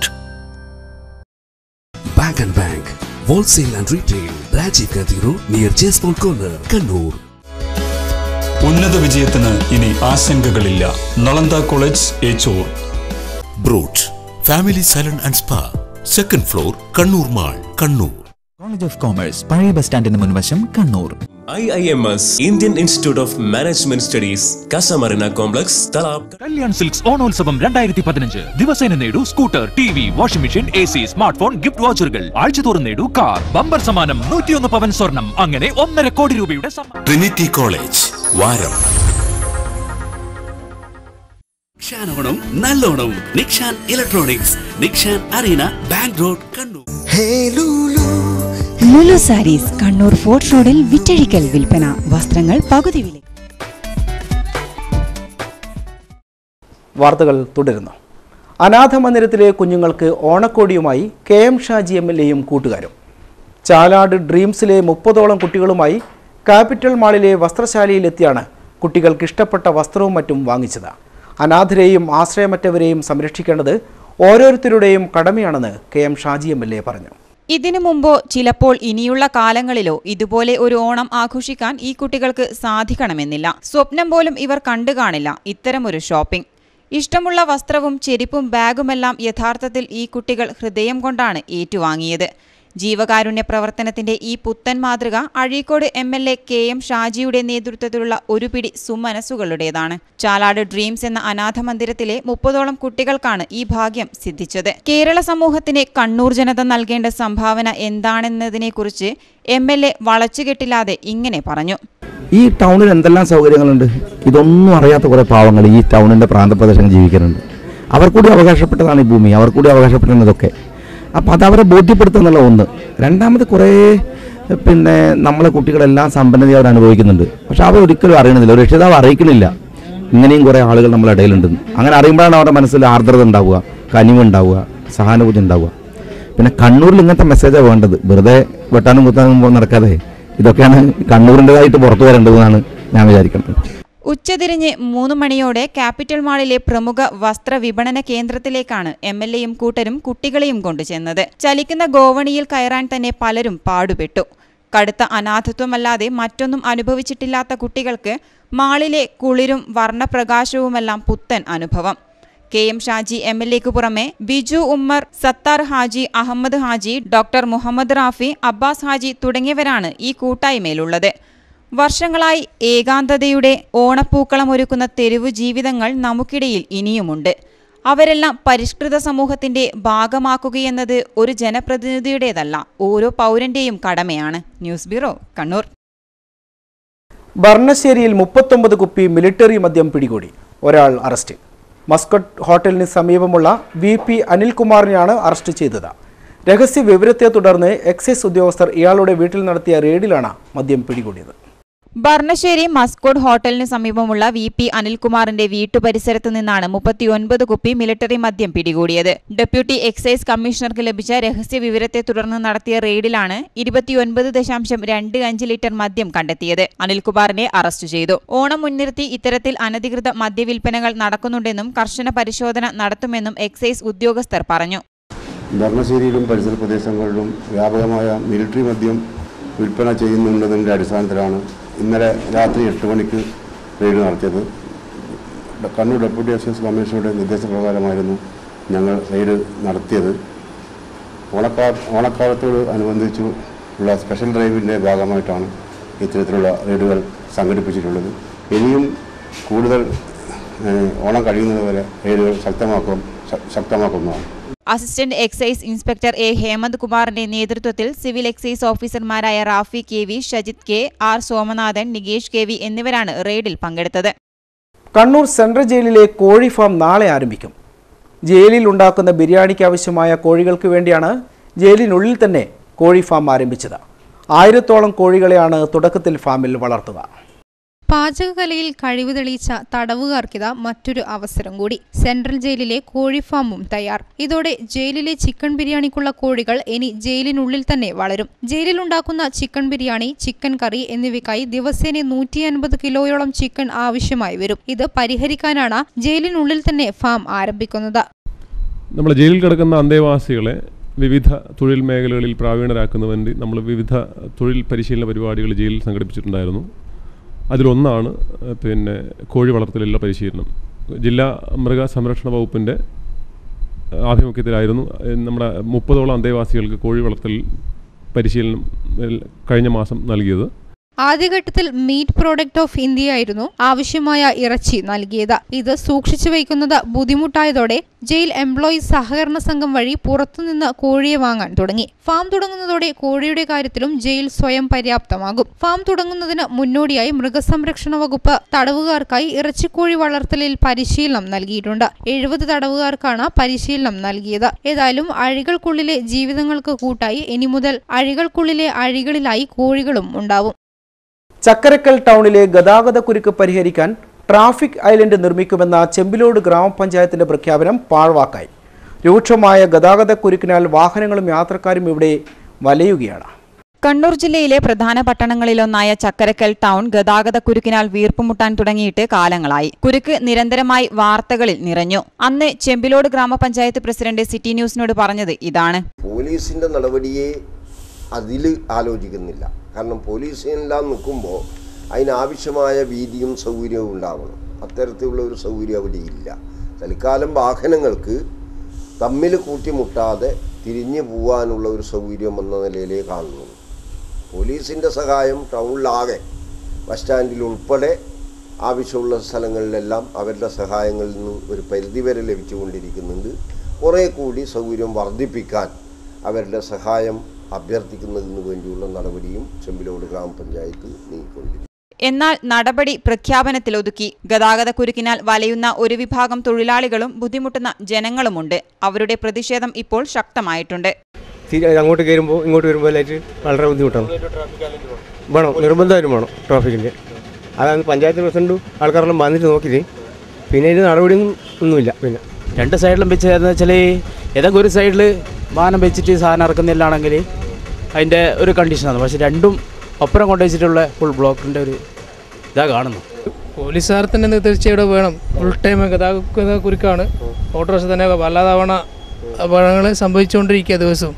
Bank and Bank, Wholesale and Retail, Rajiv Gandhi Road near Chespol Corner, Kannur. ഉന്നത വിജയത്തിന് ഇനി ആശങ്കകളില്ല. Nalanda college, Echur. Brooch, Family Salon and Spa, second floor, Kannur Mall, Kannur. College of Commerce, പഴയ bus സ്റ്റാൻഡിന് മുൻവശം, Kannur. I I M S Indian Institute of Management Studies, Casamarina Complex, Talab. Kalyan silks ഓണോത്സവം രണ്ടായിരത്തി പതിനഞ്ച്. ദിവസേന നേടൂ scooter, T V, washing machine, A C, smart phone, gift വൗച്ചറുകൾ. ആഴ്ചതോറും നേടൂ കാർ. ബമ്പർ സമ്മാനം നൂറ്റിയൊന്ന് പവൻ സ്വർണം. അങ്ങനെ ഒന്നര കോടി രൂപയുടെ സമ്മാനം. Trinity College, വാരം. നിക്ഷാനോണം നല്ലോണം. Nikshan electronics, Nikshan arena, bank road, Kannur. Lulu sarees, Kannur fort റോഡിൽ വിറ്റഴിക്കൽ വിൽപ്പന. വസ്ത്രങ്ങൾ പകുതി വില. വാർത്തകൾ തുടരുന്നു. അനാഥ മന്ദിരത്തിലെ കുഞ്ഞുങ്ങൾക്ക് ഓണക്കോടിയുമായി K M Shaji M L എയും കൂട്ടുകാരും. ചാലാട് ഡ്രീംസിലെ മുപ്പതോളം കുട്ടികളുമായി ക്യാപിറ്റൽ മാളിലെ വസ്ത്രശാലയിലെത്തിയാണ് കുട്ടികൾക്ക് ഇഷ്ടപ്പെട്ട വസ്ത്രവും മറ്റും വാങ്ങിച്ചത്. അനാഥരെയും ആശ്രയമറ്റവരെയും സംരക്ഷിക്കേണ്ടത് ഓരോരുത്തരുടെയും കടമയാണെന്ന് K M Shaji M L A പറഞ്ഞു. ഇതിനു മുമ്പോ ചിലപ്പോൾ ഇനിയുള്ള കാലങ്ങളിലോ ഇതുപോലെ ഒരു ഓണം ആഘോഷിക്കാൻ ഈ കുട്ടികൾക്ക് സാധിക്കണമെന്നില്ല. സ്വപ്നം പോലും ഇവർ കണ്ടു കാണില്ല ഇത്തരമൊരു ഷോപ്പിംഗ്. ഇഷ്ടമുള്ള വസ്ത്രവും ചെരുപ്പും ബാഗുമെല്ലാം യഥാർത്ഥത്തിൽ ഈ കുട്ടികൾ ഹൃദയം കൊണ്ടാണ് ഏറ്റുവാങ്ങിയത്. ജീവകാരുണ്യ പ്രവർത്തനത്തിന്റെ ഈ പുത്തൻ മാതൃക Azhikode M L A K M ഷാജിയുടെ നേതൃത്വത്തിലുള്ള ഒരു പിടി സുമനസ്സുകളുടേതാണ്. ചാലാട് ഡ്രീംസ് എന്ന അനാഥ മന്ദിരത്തിലെ മുപ്പതോളം കുട്ടികൾക്കാണ് ഈ ഭാഗ്യം സിദ്ധിച്ചത്. കേരള സമൂഹത്തിന് കണ്ണൂർ ജനത നൽകേണ്ട സംഭാവന എന്താണെന്നതിനെക്കുറിച്ച് എം എൽ എ വളച്ചുകെട്ടില്ലാതെ ഇങ്ങനെ പറഞ്ഞു. ഈ ടൗണിൽ എന്തെല്ലാം സൗകര്യങ്ങളുണ്ട്, ഇതൊന്നും അറിയാത്ത കുറേ പാവങ്ങൾ ഈ ടൗണിൻ്റെ പ്രാന്തപ്രദേശങ്ങൾ ജീവിക്കുന്നുണ്ട്. അവർ കൂടി അവകാശപ്പെട്ടതാണ് ഈ ഭൂമി, അവർ കൂടി അവകാശപ്പെടുന്നതൊക്കെ. അപ്പോൾ അതവരെ ബോധ്യപ്പെടുത്തുക എന്നുള്ള ഒന്ന്. രണ്ടാമത് കുറേ പിന്നെ നമ്മളെ കുട്ടികളെല്ലാം സമ്പന്നത അവർ അനുഭവിക്കുന്നുണ്ട്. പക്ഷെ അവർ ഒരിക്കലും അറിയണമെന്നില്ല, ഒരു രക്ഷിതാവ് അറിയിക്കണില്ല ഇങ്ങനെയും കുറേ ആളുകൾ നമ്മളെ ഇടയിലുണ്ടെന്ന്. അങ്ങനെ അറിയുമ്പോഴാണ് അവരുടെ മനസ്സിൽ ആർദ്രത ഉണ്ടാവുക, കനിവുണ്ടാവുക, സഹാനുഭൂതി ഉണ്ടാവുക. പിന്നെ കണ്ണൂരിൽ ഇങ്ങനത്തെ മെസ്സേജാണ് വേണ്ടത്. വെറുതെ വെട്ടാനും കുത്താനും നടക്കാതെ ഇതൊക്കെയാണ് കണ്ണൂരിൻ്റെതായിട്ട് പുറത്തു വരേണ്ടതെന്നാണ് ഞാൻ വിചാരിക്കുന്നത്. ഉച്ചതിരിഞ്ഞ് മൂന്ന് മണിയോടെ ക്യാപിറ്റൽ മാളിലെ പ്രമുഖ വസ്ത്ര വിപണന കേന്ദ്രത്തിലേക്കാണ് എം എൽ എയും കൂട്ടരും കുട്ടികളെയും കൊണ്ടുചെന്നത്. ചലിക്കുന്ന ഗോവണിയിൽ കയറാൻ തന്നെ പലരും പാടുപെട്ടു. കടുത്ത അനാഥത്വമല്ലാതെ മറ്റൊന്നും അനുഭവിച്ചിട്ടില്ലാത്ത കുട്ടികൾക്ക് മാളിലെ കുളിരും വർണ്ണപ്രകാശവുമെല്ലാം പുത്തൻ അനുഭവം. K M Shaji M L എക്ക് പുറമെ ബിജു ഉമ്മർ, സത്താർ ഹാജി, അഹമ്മദ് ഹാജി, ഡോക്ടർ മുഹമ്മദ് റാഫി, അബ്ബാസ് ഹാജി തുടങ്ങിയവരാണ് ഈ കൂട്ടായ്മയിലുള്ളത്. വർഷങ്ങളായി ഏകാന്തതയുടെ ഓണപ്പൂക്കളം ഒരുക്കുന്ന തെരുവു ജീവിതങ്ങൾ നമുക്കിടയിൽ ഇനിയുമുണ്ട്. അവരെല്ലാം പരിഷ്കൃത സമൂഹത്തിന്റെ ഭാഗമാക്കുകയെന്നത് ഒരു ജനപ്രതിനിധിയുടേതല്ല, ഓരോ പൗരന്റെയും കടമയാണ്. News bureau, Kannur. ബർണശ്ശേരിയിൽ മുപ്പത്തൊമ്പത് കുപ്പി മിലിറ്ററി മദ്യം പിടികൂടി. ഒരാൾ അറസ്റ്റ്. മസ്കട്ട് ഹോട്ടലിന് സമീപമുള്ള വി പി അനിൽകുമാറിനെയാണ് അറസ്റ്റ് ചെയ്തത്. രഹസ്യ വിവരത്തെ തുടർന്ന് എക്സൈസ് ഉദ്യോഗസ്ഥർ ഇയാളുടെ വീട്ടിൽ നടത്തിയ റെയ്ഡിലാണ് മദ്യം പിടികൂടിയത്. ബർണശ്ശേരി മസ്കോട്ട് ഹോട്ടലിന് സമീപമുള്ള വി പി അനിൽകുമാറിന്റെ വീട്ടുപരിസരത്ത് നിന്നാണ് മുപ്പത്തിയൊൻപത് കുപ്പി മിലിറ്ററി മദ്യം പിടികൂടിയത്. ഡെപ്യൂട്ടി എക്സൈസ് കമ്മീഷണർക്ക് ലഭിച്ച രഹസ്യ വിവരത്തെ തുടർന്ന് നടത്തിയ റെയ്ഡിലാണ് ഇരുപത്തിയൊൻപത് ദശാംശം രണ്ട് അഞ്ച് ലിറ്റർ മദ്യം കണ്ടെത്തിയത്. അനിൽകുമാറിനെ അറസ്റ്റ് ചെയ്തു. ഓണം മുൻനിർത്തി ഇത്തരത്തിൽ അനധികൃത മദ്യവിൽപ്പനകൾ നടക്കുന്നുണ്ടെന്നും കർശന പരിശോധന നടത്തുമെന്നും എക്സൈസ് ഉദ്യോഗസ്ഥർ പറഞ്ഞു. ബർണശ്ശേരിയിലും പരിസര പ്രദേശങ്ങളിലും വ്യാപകമായ മിലിറ്ററി മദ്യം വിൽപ്പന ചെയ്യുന്നുണ്ടെന്നതിൻ്റെ അടിസ്ഥാനത്തിലാണ് ഇന്നലെ രാത്രി എട്ട് മണിക്ക് റെയ്ഡ് നടത്തിയത്. കണ്ണൂർ ഡെപ്യൂട്ടി എക്സൈസ് കമ്മീഷണറുടെ നിർദ്ദേശപ്രകാരമായിരുന്നു ഞങ്ങൾ റെയ്ഡ് നടത്തിയത്. ഓണക്കാ ഓണക്കാലത്തോട് അനുബന്ധിച്ചു ഉള്ള സ്പെഷ്യൽ ഡ്രൈവിൻ്റെ ഭാഗമായിട്ടാണ് ഇത്തരത്തിലുള്ള റെയ്ഡുകൾ സംഘടിപ്പിച്ചിട്ടുള്ളത്. ഇനിയും കൂടുതൽ ഓണം കഴിയുന്നതുവരെ റെയ്ഡുകൾ ശക്തമാക്കും ശക്തമാക്കുന്നതാണ്. Assistant excise inspector A Hemanth കുമാറിന്റെ നേതൃത്വത്തിൽ സിവിൽ എക്സൈസ് ഓഫീസർമാരായ Rafi K V, Shajith K, R Somanathan, Nikesh K V എന്നിവരാണ് റെയ്ഡിൽ പങ്കെടുത്തത്. കണ്ണൂർ സെൻട്രൽ ജയിലിലെ കോഴി ഫാം നാളെ ആരംഭിക്കും. ജയിലിൽ ഉണ്ടാക്കുന്ന ബിരിയാണിക്ക് ആവശ്യമായ കോഴികൾക്ക് വേണ്ടിയാണ് ജയിലിനുള്ളിൽ തന്നെ കോഴി ഫാം ആരംഭിച്ചത്. ആയിരത്തോളം കോഴികളെയാണ് തുടക്കത്തിൽ ഫാമിൽ വളർത്തുക. പാചകകലയിൽ കഴിവ് തെളിയിച്ച തടവുകാർക്കിതാ മറ്റൊരു അവസരം കൂടി. സെൻട്രൽ ജയിലിലെ കോഴി ഫാമും തയ്യാർ. ഇതോടെ ജയിലിലെ ചിക്കൻ ബിരിയാണിക്കുള്ള കോഴികൾ ഇനി ജയിലിനുള്ളിൽ തന്നെ വളരും. ജയിലിലുണ്ടാക്കുന്ന ചിക്കൻ ബിരിയാണി, ചിക്കൻ കറി എന്നിവയ്ക്കായി ദിവസേന നൂറ്റി അൻപത് കിലോയോളം ചിക്കൻ ആവശ്യമായി വരും. ഇത് പരിഹരിക്കാനാണ് ജയിലിനുള്ളിൽ തന്നെ ഫാം ആരംഭിക്കുന്നത്. നമ്മൾ ജയിലിൽ കിടക്കുന്ന അന്തേവാസികളെ വിവിധ തൊഴിൽ മേഖലകളിൽ പ്രാവീണരാക്കുന്നതിന് വേണ്ടി നമ്മൾ വിവിധ തൊഴിൽ പരിശീലന പരിപാടികൾ ജയിലിൽ സംഘടിപ്പിച്ചിട്ടുണ്ടായിരുന്നു. അതിലൊന്നാണ് പിന്നെ കോഴി വളർത്തലുള്ള പരിശീലനം. ജില്ലാ മൃഗസംരക്ഷണ വകുപ്പിൻ്റെ ആഭിമുഖ്യത്തിലായിരുന്നു നമ്മുടെ മുപ്പതോളം അന്തേവാസികൾക്ക് കോഴി വളർത്തൽ പരിശീലനം കഴിഞ്ഞ മാസം നൽകിയത്. ആദ്യഘട്ടത്തിൽ മീറ്റ് പ്രോഡക്റ്റ് ഓഫ് ഇന്ത്യ ആയിരുന്നു ആവശ്യമായ ഇറച്ചി നൽകിയത്. ഇത് സൂക്ഷിച്ചു വയ്ക്കുന്നത് ബുദ്ധിമുട്ടായതോടെ ജയിൽ എംപ്ലോയീസ് സഹകരണ സംഘം വഴി പുറത്തുനിന്ന് കോഴിയെ വാങ്ങാൻ തുടങ്ങി. ഫാം തുടങ്ങുന്നതോടെ കോഴിയുടെ കാര്യത്തിലും ജയിൽ സ്വയം പര്യാപ്തമാകും. ഫാം തുടങ്ങുന്നതിന് മുന്നോടിയായി മൃഗസംരക്ഷണ വകുപ്പ് തടവുകാർക്കായി ഇറച്ചിക്കോഴി വളർത്തലിൽ പരിശീലനം നൽകിയിട്ടുണ്ട്. എഴുപത് തടവുകാർക്കാണ് പരിശീലനം നൽകിയത്. ഏതായാലും അഴികൾക്കുള്ളിലെ ജീവിതങ്ങൾക്ക് കൂട്ടായി ഇനി മുതൽ അഴികൾക്കുള്ളിലെ അഴികളിലായി കോഴികളും ഉണ്ടാവും. ചക്കരക്കൽ ടൗണിലെ ഗതാഗത കുരുക്ക് പരിഹരിക്കാൻ ട്രാഫിക് ഐലൻഡ് നിർമ്മിക്കുമെന്ന ചെമ്പിലോട് ഗ്രാമപഞ്ചായത്തിന്റെ പ്രഖ്യാപനം പാഴ്വാക്കായി. രൂക്ഷമായ ഗതാഗത കുരുക്കിനാൽ വാഹനങ്ങളും യാത്രക്കാരും ഇവിടെ വലയുകയാണ്. കണ്ണൂർ ജില്ലയിലെ പ്രധാന പട്ടണങ്ങളിലൊന്നായ ചക്കരക്കൽ ടൗൺ ഗതാഗതക്കുരുക്കിനാൽ വീർപ്പുമുട്ടാൻ തുടങ്ങിയിട്ട് കാലങ്ങളായി. കുരുക്ക് നിരന്തരമായി വാർത്തകളിൽ നിറഞ്ഞു. അന്ന് ചെമ്പിലോട് ഗ്രാമപഞ്ചായത്ത് പ്രസിഡന്റ് സിറ്റി ന്യൂസിനോട് പറഞ്ഞത് ഇതാണ്. പോലീസിന്റെ നടപടിയെ അതിൽ ആലോചിക്കുന്നില്ല. കാരണം പോലീസിനെല്ലാം നിൽക്കുമ്പോൾ അതിനാവശ്യമായ വീതിയും സൗകര്യവും ഉണ്ടാവണം. അത്തരത്തിലുള്ള ഒരു സൗകര്യം അവിടെ ഇല്ല. തൽക്കാലം വാഹനങ്ങൾക്ക് തമ്മിൽ കൂട്ടിമുട്ടാതെ തിരിഞ്ഞു പോകാനുള്ള ഒരു സൗകര്യം എന്ന നിലയിലേ കാണുന്നു. പോലീസിൻ്റെ സഹായം ടൗണിലാകെ ബസ് സ്റ്റാൻഡിൽ ഉൾപ്പെടെ ആവശ്യമുള്ള സ്ഥലങ്ങളിലെല്ലാം അവരുടെ സഹായങ്ങളിൽ നിന്ന് ഒരു പരിധിവരെ ലഭിച്ചുകൊണ്ടിരിക്കുന്നുണ്ട്. കുറേ കൂടി സൗകര്യം വർദ്ധിപ്പിക്കാൻ അവരുടെ സഹായം അഭ്യർത്ഥിക്കുന്നതിന് വേണ്ടിയുള്ള നടപടിയും ചെമ്പിലോട് ഗ്രാമപഞ്ചായത്ത് നീക്കിക്കൊണ്ടിരിക്കും. എന്നാൽ നടപടി പ്രഖ്യാപനത്തിലൊതുക്കി. ഗതാഗതക്കുരുക്കിനാൽ വലയുന്ന ഒരു വിഭാഗം തൊഴിലാളികളും ബുദ്ധിമുട്ടുന്ന ജനങ്ങളുമുണ്ട്. അവരുടെ പ്രതിഷേധം ഇപ്പോൾ ശക്തമായിട്ടുണ്ട്. അങ്ങോട്ട് കയറുമ്പോൾ ഇങ്ങോട്ട് വരുമ്പോൾ വളരെ ബുദ്ധിമുട്ടാണ്. വേണം, നിർബന്ധമായിട്ടും വേണം ട്രാഫിക്കിൻ്റെ. അതാണ് പഞ്ചായത്ത് പ്രസിഡന്റും ആൾക്കാരെല്ലാം വന്നിട്ട് നോക്കിയിട്ട് പിന്നെ ഇതിന് നടപടിയൊന്നും ഒന്നുമില്ല. പിന്നെ രണ്ട് സൈഡിലും വെച്ച് എന്ന് വെച്ചാൽ ഏതെങ്കിലും ഒരു സൈഡിൽ വാഹനം വെച്ചിട്ട് സാധനം ഇറക്കുന്നില്ലാണെങ്കിൽ അതിൻ്റെ ഒരു കണ്ടീഷനാണ്. പക്ഷേ രണ്ടും ഒപ്പരം കൊണ്ടുവച്ചിട്ടുള്ള ഫുൾ ബ്ലോക്കിൻ്റെ ഒരു ഇതാ കാണുന്നു. പോലീസുകാർ തന്നെ തീർച്ചയായിട്ടും വേണം. ഫുൾ ടൈം ഗതാഗത കുരുക്കാണ്. ഓട്ടോറിക്ഷ തന്നെ വല്ലാതാവണ അപകടങ്ങൾ സംഭവിച്ചുകൊണ്ടിരിക്കുക ദിവസവും.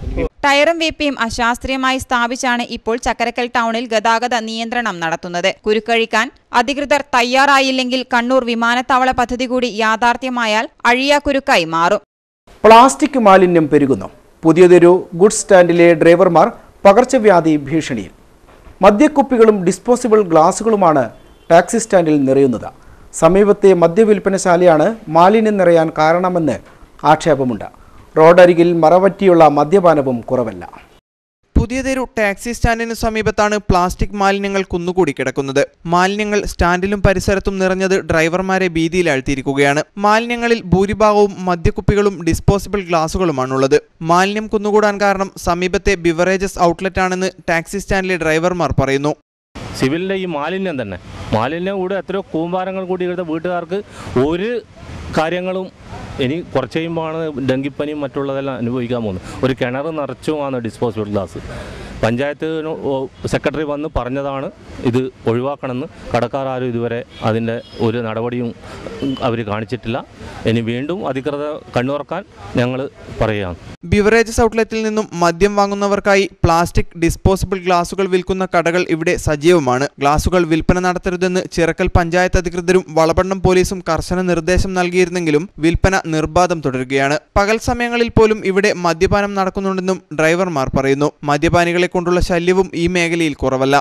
ടയറും വേപ്പയും അശാസ്ത്രീയമായി സ്ഥാപിച്ചാണ് ഇപ്പോൾ ചക്കരക്കൽ ടൗണിൽ ഗതാഗത നിയന്ത്രണം നടത്തുന്നത്. കുരുക്കഴിക്കാൻ അധികൃതർ തയ്യാറായില്ലെങ്കിൽ കണ്ണൂർ വിമാനത്താവള പദ്ധതി കൂടി യാഥാർത്ഥ്യമായാൽ അഴിയാക്കുരുക്കായി മാറും. പ്ലാസ്റ്റിക് മാലിന്യം പെരുകുന്നു. പുതിയതൊരു ഗുഡ്സ് സ്റ്റാൻഡിലെ ഡ്രൈവർമാർ പകർച്ചവ്യാധി ഭീഷണിയിൽ. മദ്യക്കുപ്പികളും ഡിസ്പോസിബിൾ ഗ്ലാസുകളുമാണ് ടാക്സി സ്റ്റാൻഡിൽ നിറയുന്നത്. സമീപത്തെ മദ്യവിൽപ്പനശാലയാണ് മാലിന്യം നിറയാൻ കാരണമെന്ന് ആക്ഷേപമുണ്ട്. റോഡരികിൽ മറവറ്റിയുള്ള മദ്യപാനവും കുറവല്ല. പുതിയതൊരു ടാക്സി സ്റ്റാൻഡിന് സമീപത്താണ് പ്ലാസ്റ്റിക് മാലിന്യങ്ങൾ കുന്നുകൂടി കിടക്കുന്നത്. മാലിന്യങ്ങൾ സ്റ്റാൻഡിലും പരിസരത്തും നിറഞ്ഞത് ഡ്രൈവർമാരെ ഭീതിയിലാഴ്ത്തിയിരിക്കുകയാണ്. മാലിന്യങ്ങളിൽ ഭൂരിഭാഗവും മദ്യക്കുപ്പികളും ഡിസ്പോസിബിൾ ഗ്ലാസുകളുമാണുള്ളത്. മാലിന്യം കുന്നുകൂടാൻ കാരണം സമീപത്തെ ബിവറേജസ് ഔട്ട്ലെറ്റ് ആണെന്ന് ടാക്സി സ്റ്റാൻഡിലെ ഡ്രൈവർമാർ പറയുന്നു. സിവിലിൻ്റെ ഈ മാലിന്യം തന്നെ മാലിന്യം കൂടെ എത്രയോ കൂമ്പാരങ്ങൾ കൂടി ഇവിടുത്തെ വീട്ടുകാർക്ക് ഒരു കാര്യങ്ങളും ഇനി കുറച്ച് കഴിയുമ്പോഴാണ് ഡെങ്കിപ്പനിയും മറ്റുള്ളതെല്ലാം അനുഭവിക്കാൻ പോകുന്നത്. ഒരു കിണർ നിറച്ചുമാണ് ഡിസ്പോസിബിൾ ഗ്ലാസ്. പഞ്ചായത്ത് സെക്രട്ടറി വന്ന് പറഞ്ഞതാണ് ഇത് ഒഴിവാക്കണമെന്ന്. കടക്കാർ ആരും ഇതുവരെ അതിൻ്റെ ഒരു നടപടിയും അവർ കാണിച്ചിട്ടില്ല. ഇനി വീണ്ടും അധികൃതർ കണ്ണുറക്കാൻ ഞങ്ങൾ പറയുകയാണ്. ബിവറേജസ് ഔട്ട്ലെറ്റിൽ നിന്നും മദ്യം വാങ്ങുന്നവർക്കായി പ്ലാസ്റ്റിക് ഡിസ്പോസിബിൾ ഗ്ലാസുകൾ വിൽക്കുന്ന കടകൾ ഇവിടെ സജീവമാണ്. ഗ്ലാസുകൾ വിൽപ്പന നടത്തരുതെന്ന് ചിറക്കൽ പഞ്ചായത്ത് അധികൃതരും വളപട്ടണം പോലീസും കർശന നിർദ്ദേശം നൽകിയിരുന്നെങ്കിലും വിൽപ്പന നിർബാധം തുടരുകയാണ്. പകൽ സമയങ്ങളിൽ പോലും ഇവിടെ മദ്യപാനം നടക്കുന്നുണ്ടെന്നും ഡ്രൈവർമാർ പറയുന്നു. മദ്യപാനികളെ കൊണ്ടുള്ള ശല്യവും ഈ മേഖലയിൽ കുറവല്ല.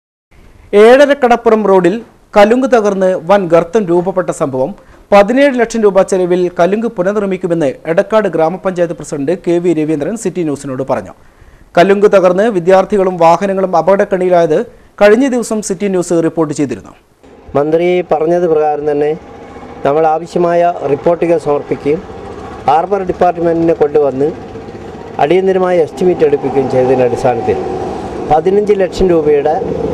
ഏഴരക്കടപ്പുറം റോഡിൽ കലുങ്ക് തകർന്ന് വൻ ഗർത്തം രൂപപ്പെട്ട സംഭവം. പതിനേഴ് ലക്ഷം രൂപ ചെലവിൽ കലുങ്ക് പുനർനിർമ്മിക്കുമെന്ന് എടക്കാട് ഗ്രാമപഞ്ചായത്ത് president K V Raveendran City ന്യൂസിനോട് പറഞ്ഞു. കലുങ്ക് തകർന്ന് വിദ്യാർത്ഥികളും വാഹനങ്ങളും അപകടക്കണിയിലായത് കഴിഞ്ഞ ദിവസം സിറ്റി ന്യൂസ് റിപ്പോർട്ട് ചെയ്തിരുന്നു. മന്ത്രി പറഞ്ഞത് പ്രകാരം തന്നെ നമ്മൾ ആവശ്യമായ റിപ്പോർട്ടുകൾ സമർപ്പിക്കുകയും ഹാർബർ ഡിപ്പാർട്ട്മെൻറ്റിനെ കൊണ്ടുവന്ന് അടിയന്തരമായ എസ്റ്റിമേറ്റ് എടുപ്പിക്കുകയും ചെയ്തതിൻ്റെ അടിസ്ഥാനത്തിൽ പതിനഞ്ച് ലക്ഷം രൂപയുടെ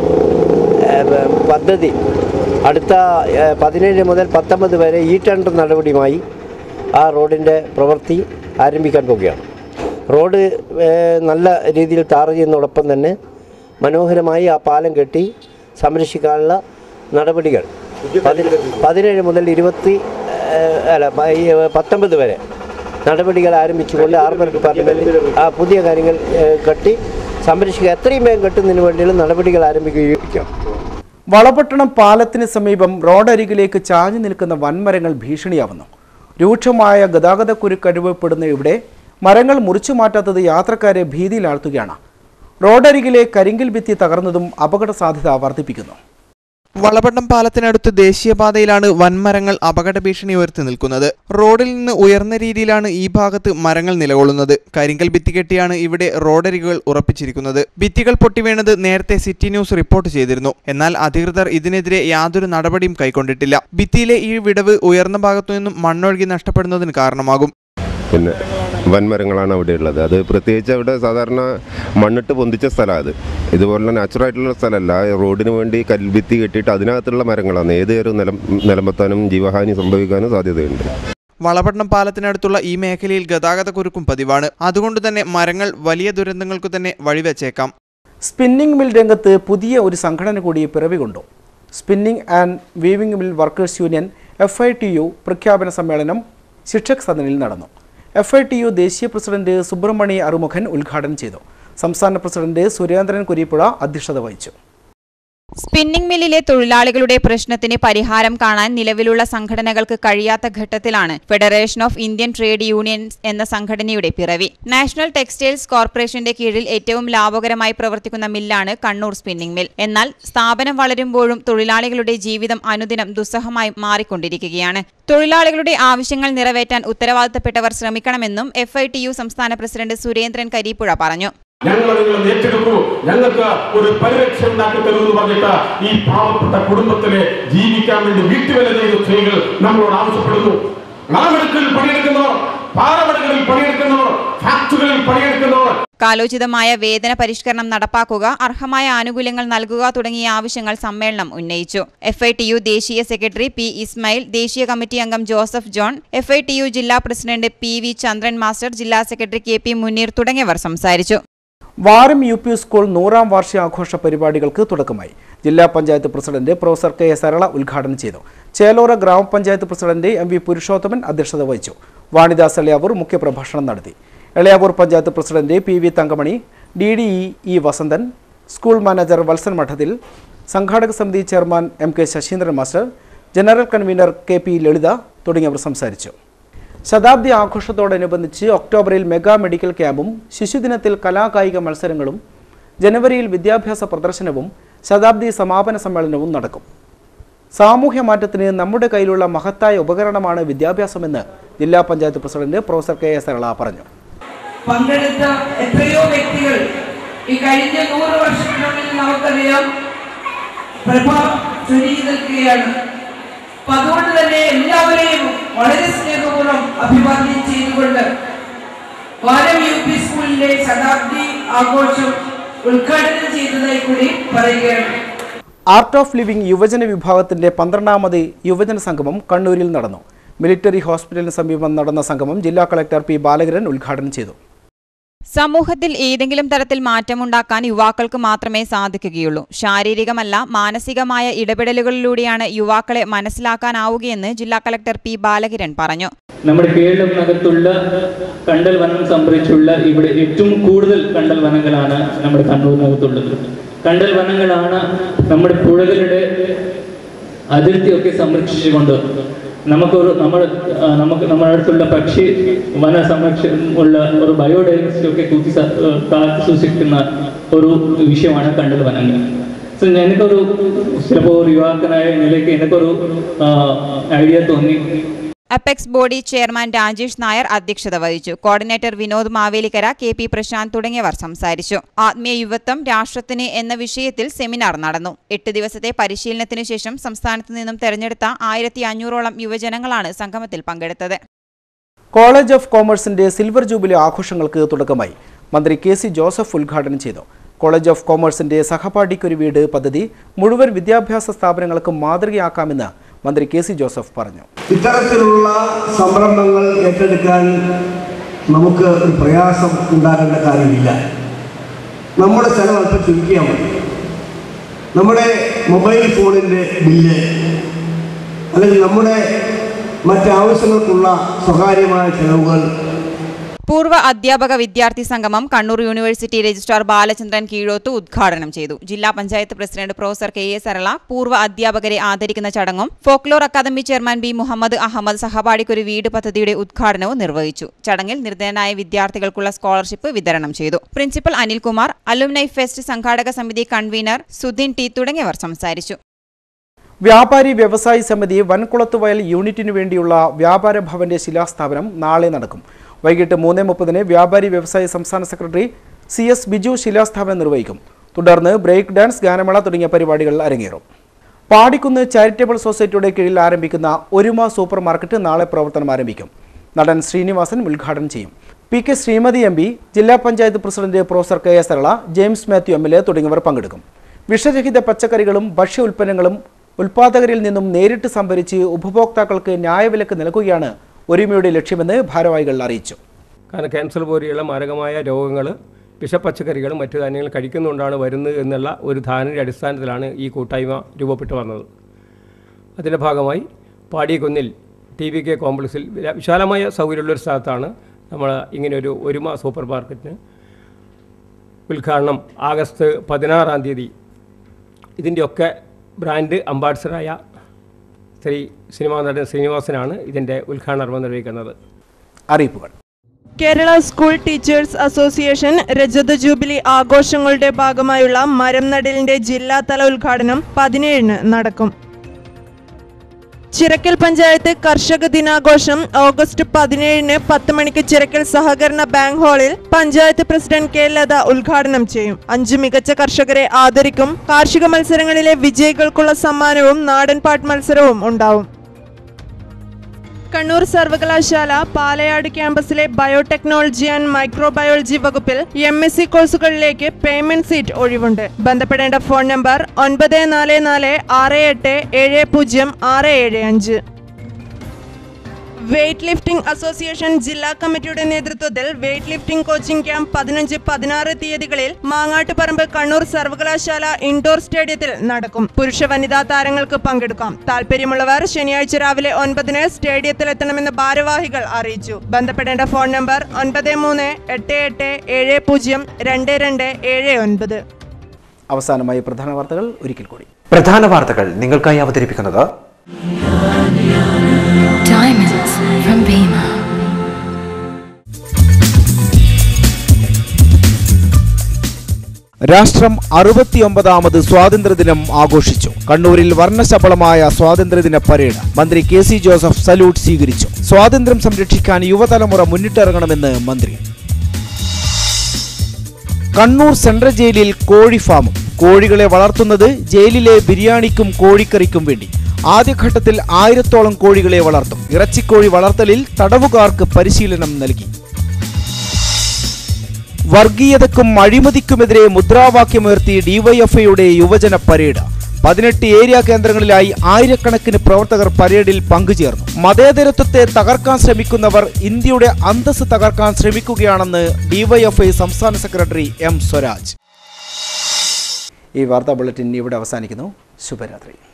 പദ്ധതി അടുത്ത പതിനേഴ് മുതൽ പത്തൊമ്പത് വരെ ഈ ടെൻഡർ നടപടിയുമായി ആ റോഡിൻ്റെ പ്രവൃത്തി ആരംഭിക്കാൻ പോവുകയാണ്. റോഡ് നല്ല രീതിയിൽ ടാർ ചെയ്യുന്നതോടൊപ്പം തന്നെ മനോഹരമായി ആ പാലം കെട്ടി സംരക്ഷിക്കാനുള്ള നടപടികൾ പതിനേഴ് മുതൽ ഇരുപത്തി അല്ല പത്തൊമ്പത് വരെ നടപടികൾ ആരംഭിച്ചുകൊണ്ട് ഹാർബർ ഡിപ്പാർട്ട്മെൻറ്റ് ആ പുതിയ കാര്യങ്ങൾ കെട്ടി സംരക്ഷിക്കുക എത്രയും വേഗം കെട്ടുന്നതിന് വേണ്ടിയുള്ള നടപടികൾ ആരംഭിക്കുകയും. വളപട്ടണം പാലത്തിന് സമീപം റോഡരികിലേക്ക് ചാഞ്ഞു നിൽക്കുന്ന വൻമരങ്ങൾ ഭീഷണിയാവുന്നു. രൂക്ഷമായ ഗതാഗതക്കുരുക്ക് അനുഭവപ്പെടുന്ന ഇവിടെ മരങ്ങൾ മുറിച്ചു മാറ്റാത്തത് യാത്രക്കാരെ ഭീതിയിലാഴ്ത്തുകയാണ്. റോഡരികിലെ കരിങ്കൽ ഭിത്തി തകർന്നതും അപകട സാധ്യത വർദ്ധിപ്പിക്കുന്നു. വളപട്ടണം പാലത്തിനടുത്ത് ദേശീയപാതയിലാണ് വൻമരങ്ങൾ അപകട ഭീഷണി ഉയർത്തി നിൽക്കുന്നത്. റോഡിൽ നിന്ന് ഉയർന്ന രീതിയിലാണ് ഈ ഭാഗത്ത് മരങ്ങൾ നിലകൊള്ളുന്നത്. കരിങ്കൽ ഭിത്തി കെട്ടിയാണ് ഇവിടെ റോഡരികുകൾ ഉറപ്പിച്ചിരിക്കുന്നത്. ഭിത്തികൾ പൊട്ടിവീണത് നേരത്തെ സിറ്റി ന്യൂസ് റിപ്പോർട്ട് ചെയ്തിരുന്നു. എന്നാൽ അധികൃതർ ഇതിനെതിരെ യാതൊരു നടപടിയും കൈക്കൊണ്ടിട്ടില്ല. ഭിത്തിയിലെ ഈ വിടവ് ഉയർന്ന ഭാഗത്തു നിന്നും മണ്ണൊഴുകി നഷ്ടപ്പെടുന്നതിന് കാരണമാകും. പിന്നെ വൻമരങ്ങളാണ് അവിടെ ഉള്ളത്. അത് പ്രത്യേകിച്ച് അവിടെ സാധാരണ മണ്ണിട്ട് പൊന്തിച്ച സ്ഥലമാണ്. അത് ഇതുപോലുള്ള നാച്ചുറൽ ആയിട്ടുള്ള സ്ഥലമല്ല. റോഡിന് വേണ്ടി കൽഭിത്തി കെട്ടിയിട്ട് അതിനകത്തുള്ള മരങ്ങളാണ്. ഏതൊരു നിലം നിലമ്പത്താനും ജീവഹാനി സംഭവിക്കാനും സാധ്യതയുണ്ട്. വളപട്ടണം പാലത്തിനടുത്തുള്ള ഈ മേഖലയിൽ ഗതാഗത കുരുക്കും പതിവാണ്. അതുകൊണ്ട് തന്നെ മരങ്ങൾ വലിയ ദുരന്തങ്ങൾക്ക് തന്നെ വഴിവെച്ചേക്കാം. സ്പിന്നിംഗ് മിൽ രംഗത്ത് പുതിയ ഒരു സംഘടന കൂടി പിറവികൊണ്ടു. Spinning and weaving mill workers union F I T U പ്രഖ്യാപന സമ്മേളനം ശിക്ഷക് സദനിൽ നടന്നു. എഫ് ഐ ടി യു ദേശീയ പ്രസിഡന്റ് സുബ്രഹ്മണി അറുമുഖൻ ഉദ്ഘാടനം ചെയ്തു. സംസ്ഥാന പ്രസിഡന്റ് സുരേന്ദ്രൻ കുരീപ്പുഴ അധ്യക്ഷത വഹിച്ചു. സ്പിന്നിംഗ് മില്ലിലെ തൊഴിലാളികളുടെ പ്രശ്നത്തിന് പരിഹാരം കാണാൻ നിലവിലുള്ള സംഘടനകൾക്ക് കഴിയാത്ത ഘട്ടത്തിലാണ് federation of Indian trade unions എന്ന സംഘടനയുടെ പിറവി. നാഷണൽ ടെക്സ്റ്റൈൽസ് കോർപ്പറേഷന്റെ കീഴിൽ ഏറ്റവും ലാഭകരമായി പ്രവർത്തിക്കുന്ന മില്ലാണ് കണ്ണൂർ സ്പിന്നിംഗ് മിൽ. എന്നാൽ സ്ഥാപനം വളരുമ്പോഴും തൊഴിലാളികളുടെ ജീവിതം അനുദിനം ദുസ്സഹമായി മാറിക്കൊണ്ടിരിക്കുകയാണ്. തൊഴിലാളികളുടെ ആവശ്യങ്ങൾ നിറവേറ്റാൻ ഉത്തരവാദിത്തപ്പെട്ടവർ ശ്രമിക്കണമെന്നും എഫ് ഐ ടി യു സംസ്ഥാന പ്രസിഡന്റ് സുരേന്ദ്രൻ കരിപ്പുഴ പറഞ്ഞു. ഞങ്ങൾ നിങ്ങൾ ഏറ്റെടുക്കൂ, ഞങ്ങൾക്ക് ഒരു പരിരക്ഷ ഉണ്ടാക്കി തരൂ എന്ന് പറഞ്ഞിട്ട് ഈ പാവപ്പെട്ട കുടുംബത്തിലെ ജീവിക്കാൻ വേണ്ടി വീട്ടുവേല ചെയ്ത സ്ത്രീകൾ നമ്മളോട് ആവശ്യപ്പെടുന്നു. കളമെടുക്കൽ പണിയെടുക്കുന്നവർ, പാറമടകളിൽ പണിയെടുക്കുന്നവർ, ഫാക്ടറികളിൽ പണിയെടുക്കുന്നവർ. കാലോചിതമായ വേതന പരിഷ്കരണം നടപ്പാക്കുക, അർഹമായ ആനുകൂല്യങ്ങൾ നൽകുക തുടങ്ങിയ ആവശ്യങ്ങൾ സമ്മേളനം ഉന്നയിച്ചു. എഫ് ഐ ടി യു ദേശീയ സെക്രട്ടറി പി ഇസ്മായിൽ, ദേശീയ കമ്മിറ്റി അംഗം Joseph John, F I T U ജില്ലാ president P V Chandran master, ജില്ലാ സെക്രട്ടറി കെ പി മുനീർ തുടങ്ങിയവർ സംസാരിച്ചു. വാരം യു പി സ്കൂൾ നൂറാം വാർഷികാഘോഷ പരിപാടികൾക്ക് തുടക്കമായി. ജില്ലാ panchayat president professor K A Sarala ഉദ്ഘാടനം ചെയ്തു. ചേലോറ ഗ്രാമപഞ്ചായത്ത് പ്രസിഡന്റ് എം വി പുരുഷോത്തമൻ അധ്യക്ഷത വഹിച്ചു. വാണിദാസ് എളയാവൂർ മുഖ്യപ്രഭാഷണം നടത്തി. Elayavoor panchayat president P V Thankamani, D D E E Vasanthan, school manager Valsan Madathil, സംഘാടക സമിതി chairman M K Sasheendran master, general convener K P Lalitha തുടങ്ങിയവർ സംസാരിച്ചു. ശതാബ്ദി ആഘോഷത്തോടനുബന്ധിച്ച് ഒക്ടോബറിൽ മെഗാ മെഡിക്കൽ ക്യാമ്പും ശിശുദിനത്തിൽ കലാകായിക മത്സരങ്ങളും ജനുവരിയിൽ വിദ്യാഭ്യാസ പ്രദർശനവും ശതാബ്ദി സമാപന സമ്മേളനവും നടക്കും. സാമൂഹ്യ മാറ്റത്തിന് നമ്മുടെ കയ്യിലുള്ള മഹത്തായ ഉപകരണമാണ് വിദ്യാഭ്യാസമെന്ന് ജില്ലാ panchayat president professor K A Sarala പറഞ്ഞു. പങ്കെടുത്ത എത്രയോ വ്യക്തികൾ ഈ കഴിഞ്ഞ നൂറ് വർഷത്തിനുള്ളിൽ നമുക്കറിയാം പ്രഭാവം ചൊരിഞ്ഞു നിൽക്കുകയാണ്. അപ്പൊ അതുകൊണ്ട് തന്നെ എല്ലാവരെയും വളരെ സ്നേഹപൂർവ്വം അഭിവാദ്യം ചെയ്തുകൊണ്ട് വാരം യു പി സ്കൂളിലെ ശതാബ്ദി ആഘോഷം ഉദ്ഘാടനം ചെയ്തതായി കൂടി പറയുകയാണ്. ആർട്ട് ഓഫ് ലിവിംഗ് യുവജന വിഭാഗത്തിന്റെ പന്ത്രണ്ടാമത് യുവജന സംഗമം കണ്ണൂരിൽ നടന്നു. മിലിറ്ററി ഹോസ്പിറ്റലിന് സമീപം നടന്ന സംഗമം ജില്ലാ കളക്ടർ പി ബാലകരൻ ഉദ്ഘാടനം ചെയ്തു. സമൂഹത്തിൽ ഏതെങ്കിലും തരത്തിൽ മാറ്റമുണ്ടാക്കാൻ യുവാക്കൾക്ക് മാത്രമേ സാധിക്കുകയുള്ളൂ. ശാരീരികമല്ല, മാനസികമായ ഇടപെടലുകളിലൂടെയാണ് യുവാക്കളെ മനസ്സിലാക്കാനാവുകയെന്ന് ജില്ലാ കളക്ടർ പി ബാലകിരൺ പറഞ്ഞു. നമ്മുടെ കേരളത്തിനകത്തുള്ള കണ്ടൽ വനം സംഭരിച്ചുള്ള ഇവിടെ ഏറ്റവും കൂടുതൽ കണ്ടൽ വനങ്ങളാണ് നമ്മുടെ കണ്ണൂരിനകത്തുള്ളത്. കണ്ടൽ വനങ്ങളാണ് നമ്മുടെ പുഴകളുടെ അതിർത്തിയൊക്കെ സംരക്ഷിച്ചുകൊണ്ട് നമുക്കൊരു നമ്മൾ നമുക്ക് നമ്മുടെ അടുത്തുള്ള പക്ഷി വന സംരക്ഷണം ഉള്ള ഒരു ബയോഡൈവേഴ്സിറ്റി ഒക്കെ കൂട്ടി കാത്തു സൂക്ഷിക്കുന്ന ഒരു വിഷയമാണ് കണ്ടൽ വനങ്ങൾ. സോ എനിക്കൊരു ചിലപ്പോൾ ഒരു യുവാക്കനായ നിലയ്ക്ക് എനിക്കൊരു ഐഡിയ തോന്നി. Apex body chairman Rajesh Nair അധ്യക്ഷത വഹിച്ചു. Coordinator Vinod Mavelikkara, K P Prashanth തുടങ്ങിയവർ സംസാരിച്ചു. ആത്മീയ യുവത്വം രാഷ്ട്രത്തിന് എന്ന വിഷയത്തിൽ സെമിനാർ നടന്നു. എട്ട് ദിവസത്തെ പരിശീലനത്തിനു ശേഷം സംസ്ഥാനത്ത് നിന്നും തെരഞ്ഞെടുത്ത ആയിരത്തി അഞ്ഞൂറോളം യുവജനങ്ങളാണ് സംഗമത്തിൽ പങ്കെടുത്തത്. കോളേജ് ഓഫ് കോമേഴ്സിന്റെ സിൽവർ ജൂബിലി ആഘോഷങ്ങൾക്ക് തുടക്കമായി. മന്ത്രി കെ സി ജോസഫ് ഉദ്ഘാടനം ചെയ്തു. കോളേജ് ഓഫ് കോമേഴ്സിന്റെ സഹപാഠിക്കൊരു വീട് പദ്ധതി മുഴുവൻ വിദ്യാഭ്യാസ സ്ഥാപനങ്ങൾക്കും മാതൃകയാക്കാമെന്ന് മന്ത്രി കെ സി ജോസഫ് പറഞ്ഞു. ഇത്തരത്തിലുള്ള സംരംഭങ്ങൾ ഏറ്റെടുക്കാൻ നമുക്ക് ഒരു പ്രയാസം ഉണ്ടാകേണ്ട കാര്യമില്ല. നമ്മുടെ ചെലവ് അല്പം ചുരുക്കിയാൽ മതി. നമ്മുടെ മൊബൈൽ ഫോണിൻ്റെ ബില്ല് അല്ലെങ്കിൽ നമ്മുടെ മറ്റാവശ്യങ്ങൾക്കുള്ള സ്വകാര്യമായ ചെലവുകൾ. പൂർവ്വ അധ്യാപക വിദ്യാർത്ഥി സംഗമം കണ്ണൂർ യൂണിവേഴ്സിറ്റി രജിസ്ട്രാർ ബാലചന്ദ്രൻ കീഴോത്ത് ഉദ്ഘാടനം ചെയ്തു. ജില്ലാ panchayat president professor K A Sarala പൂർവ്വ അധ്യാപകരെ ആദരിക്കുന്ന ചടങ്ങും folklore academy chairman B Muhammad Ahmed സഹപാഠിക്കൊരു വീട് പദ്ധതിയുടെ ഉദ്ഘാടനവും നിർവഹിച്ചു. ചടങ്ങിൽ നിർധനരായ വിദ്യാർത്ഥികൾക്കുള്ള സ്കോളർഷിപ്പ് വിതരണം ചെയ്തു. പ്രിൻസിപ്പൽ അനിൽകുമാർ, അലുമിനൈ ഫെസ്റ്റ് സംഘാടക സമിതി കൺവീനർ സുധിൻ ടി തുടങ്ങിയവർ സംസാരിച്ചു. വ്യാപാരി വ്യവസായി സമിതി വൻകുളത്തുവയൽ യൂണിറ്റിനു വേണ്ടിയുള്ള വ്യാപാര ഭവന്റെ ശിലാസ്ഥാപനം നാളെ നടക്കും. വൈകിട്ട് മൂന്ന് മുപ്പതിന് വ്യാപാരി വ്യവസായി സംസ്ഥാന സെക്രട്ടറി സി എസ് ബിജു ശിലാസ്ഥാപനം നിർവഹിക്കും. തുടർന്ന് ബ്രേക്ക് ഡാൻസ്, ഗാനമേള തുടങ്ങിയ പരിപാടികൾ അരങ്ങേറും. പാടിക്കുന്ന് ചാരിറ്റബിൾ സൊസൈറ്റിയുടെ കീഴിൽ ആരംഭിക്കുന്ന ഒരുമ സൂപ്പർ മാർക്കറ്റ് നാളെ പ്രവർത്തനം ആരംഭിക്കും. നടൻ ശ്രീനിവാസൻ ഉദ്ഘാടനം ചെയ്യും. P K Sreemathi M P, ജില്ലാ panchayat president professor K A Sarala, James Mathew M L A തുടങ്ങിയവർ പങ്കെടുക്കും. വിഷരഹിത പച്ചക്കറികളും ഭക്ഷ്യ ഉൽപ്പന്നങ്ങളും ഉൽപാദകരിൽ നിന്നും നേരിട്ട് സംഭരിച്ച് ഉപഭോക്താക്കൾക്ക് ന്യായവിലക്ക് നൽകുകയാണ് ഒരുമയുടെ ലക്ഷ്യമെന്ന് ഭാരവാഹികൾ അറിയിച്ചു. കാരണം ക്യാൻസർ പോലെയുള്ള മാരകമായ രോഗങ്ങൾ വിഷപ്പച്ചക്കറികളും മറ്റു ധാന്യങ്ങളും കഴിക്കുന്നുകൊണ്ടാണ് വരുന്നത് എന്നുള്ള ഒരു ധാരണയുടെ അടിസ്ഥാനത്തിലാണ് ഈ കൂട്ടായ്മ രൂപപ്പെട്ടു വന്നത്. അതിൻ്റെ ഭാഗമായി പാടിയകുന്നിൽ ടി വി കെ കോംപ്ലക്സിൽ വിശാലമായ സൗകര്യമുള്ളൊരു സ്ഥലത്താണ് നമ്മൾ ഇങ്ങനെയൊരു ഒരുമ സൂപ്പർ മാർക്കറ്റിന് ഉദ്ഘാടനം ആഗസ്റ്റ് പതിനാറാം തീയതി ഇതിൻ്റെയൊക്കെ ബ്രാൻഡ് അംബാസിഡറായ ശ്രീ സിനിമാ നടൻ ശ്രീനിവാസനാണ് ഇതിൻ്റെ ഉദ്ഘാടനം നിർവഹിക്കുന്നത്. അറിയിപ്പുകൾ. കേരള സ്കൂൾ ടീച്ചേഴ്സ് അസോസിയേഷൻ രജത ജൂബിലി ആഘോഷങ്ങളുടെ ഭാഗമായുള്ള മരം നടലിന്റെ ജില്ലാതല ഉദ്ഘാടനം പതിനേഴിന് നടക്കും. ചിറക്കൽ പഞ്ചായത്ത് കർഷക ദിനാഘോഷം ഓഗസ്റ്റ് പതിനേഴിന് പത്ത് മണിക്ക് ചിറക്കൽ സഹകരണ ബാങ്ക് ഹാളിൽ പഞ്ചായത്ത് പ്രസിഡന്റ് കെ ലത ഉദ്ഘാടനം ചെയ്യും. അഞ്ച് മികച്ച കർഷകരെ ആദരിക്കും. കാർഷിക മത്സരങ്ങളിലെ വിജയികൾക്കുള്ള സമ്മാനവും നാടൻപാട്ട് മത്സരവും ഉണ്ടാവും. കണ്ണൂർ സർവകലാശാല പാലയാട് ക്യാമ്പസിലെ ബയോടെക്നോളജി ആൻഡ് മൈക്രോബയോളജി വകുപ്പിൽ എം എസ് സി കോഴ്സുകളിലേക്ക് പേയ്മെന്റ് സീറ്റ് ഒഴിവുണ്ട്. ബന്ധപ്പെടേണ്ട ഫോൺ നമ്പർ ഒൻപത് നാല് നാല് ആറ് എട്ട് ഏഴ് പൂജ്യം ആറ് ഏഴ് അഞ്ച്. വെയ്റ്റ് ലിഫ്റ്റിംഗ് അസോസിയേഷൻ ജില്ലാ കമ്മിറ്റിയുടെ നേതൃത്വത്തിൽ വെയ്റ്റ് ലിഫ്റ്റിംഗ് കോച്ചിംഗ് ക്യാമ്പ് പതിനഞ്ച് പതിനാറ് തീയതികളിൽ മാങ്ങാട്ടുപറമ്പ് കണ്ണൂർ സർവകലാശാല ഇൻഡോർ സ്റ്റേഡിയത്തിൽ നടക്കും. പുരുഷ വനിതാ താരങ്ങൾക്ക് പങ്കെടുക്കാം. താല്പര്യമുള്ളവർ ശനിയാഴ്ച രാവിലെ ഒൻപതിന് സ്റ്റേഡിയത്തിൽ എത്തണമെന്ന് ഭാരവാഹികൾ അറിയിച്ചു. ബന്ധപ്പെടേണ്ട ഫോൺ നമ്പർ ഒൻപത് മൂന്ന് എട്ട് എട്ട് ഏഴ് പൂജ്യം രണ്ട് രണ്ട് ഏഴ് ഒൻപത്. അവസാനമായി പ്രധാന വാർത്തകൾ ഒരിക്കൽ കൂടി. പ്രധാന വാർത്തകൾ നിങ്ങൾക്കായി അവതരിപ്പിക്കുന്നത് Diamonds from Bima. രാഷ്ട്രം അറുപത്തിയൊമ്പതാമത് സ്വാതന്ത്ര്യദിനം ആഘോഷിച്ചു. കണ്ണൂരിൽ വർണ്ണശബളമായ സ്വാതന്ത്ര്യദിന പരേഡ് മന്ത്രി കെ സി ജോസഫ് സല്യൂട്ട് സ്വീകരിച്ചു. സ്വാതന്ത്ര്യം സംരക്ഷിക്കാൻ യുവതലമുറ മുന്നിട്ടിറങ്ങണമെന്ന് മന്ത്രി. കണ്ണൂർ സെൻട്രൽ ജയിലിൽ കോഴി ഫാമും. കോഴികളെ വളർത്തുന്നത് ജയിലിലെ ബിരിയാണിക്കും കോഴിക്കറിക്കും വേണ്ടി. ആദ്യഘട്ടത്തിൽ ആയിരത്തോളം കോഴികളെ വളർത്തും. ഇറച്ചിക്കോഴി വളർത്തലിൽ തടവുകാർക്ക് പരിശീലനം നൽകി. വർഗീയതക്കും അഴിമതിക്കുമെതിരെ മുദ്രാവാക്യമുയർത്തി ഡിവൈഎഫ്ഐയുടെ യുവജന പരേഡ്. പതിനെട്ട് ഏരിയ കേന്ദ്രങ്ങളിലായി ആയിരക്കണക്കിന് പ്രവർത്തകർ പരേഡിൽ പങ്കുചേർന്നു. മതേതരത്വത്തെ തകർക്കാൻ ശ്രമിക്കുന്നവർ ഇന്ത്യയുടെ അന്തസ്സ് തകർക്കാൻ ശ്രമിക്കുകയാണെന്ന് ഡിവൈഎഫ്ഐ സംസ്ഥാന സെക്രട്ടറി എം സ്വരാജ്. ഈ വാർത്താ ബുള്ളറ്റിൻ ഇവിടെ അവസാനിക്കുന്നു. ശുഭരാത്രി.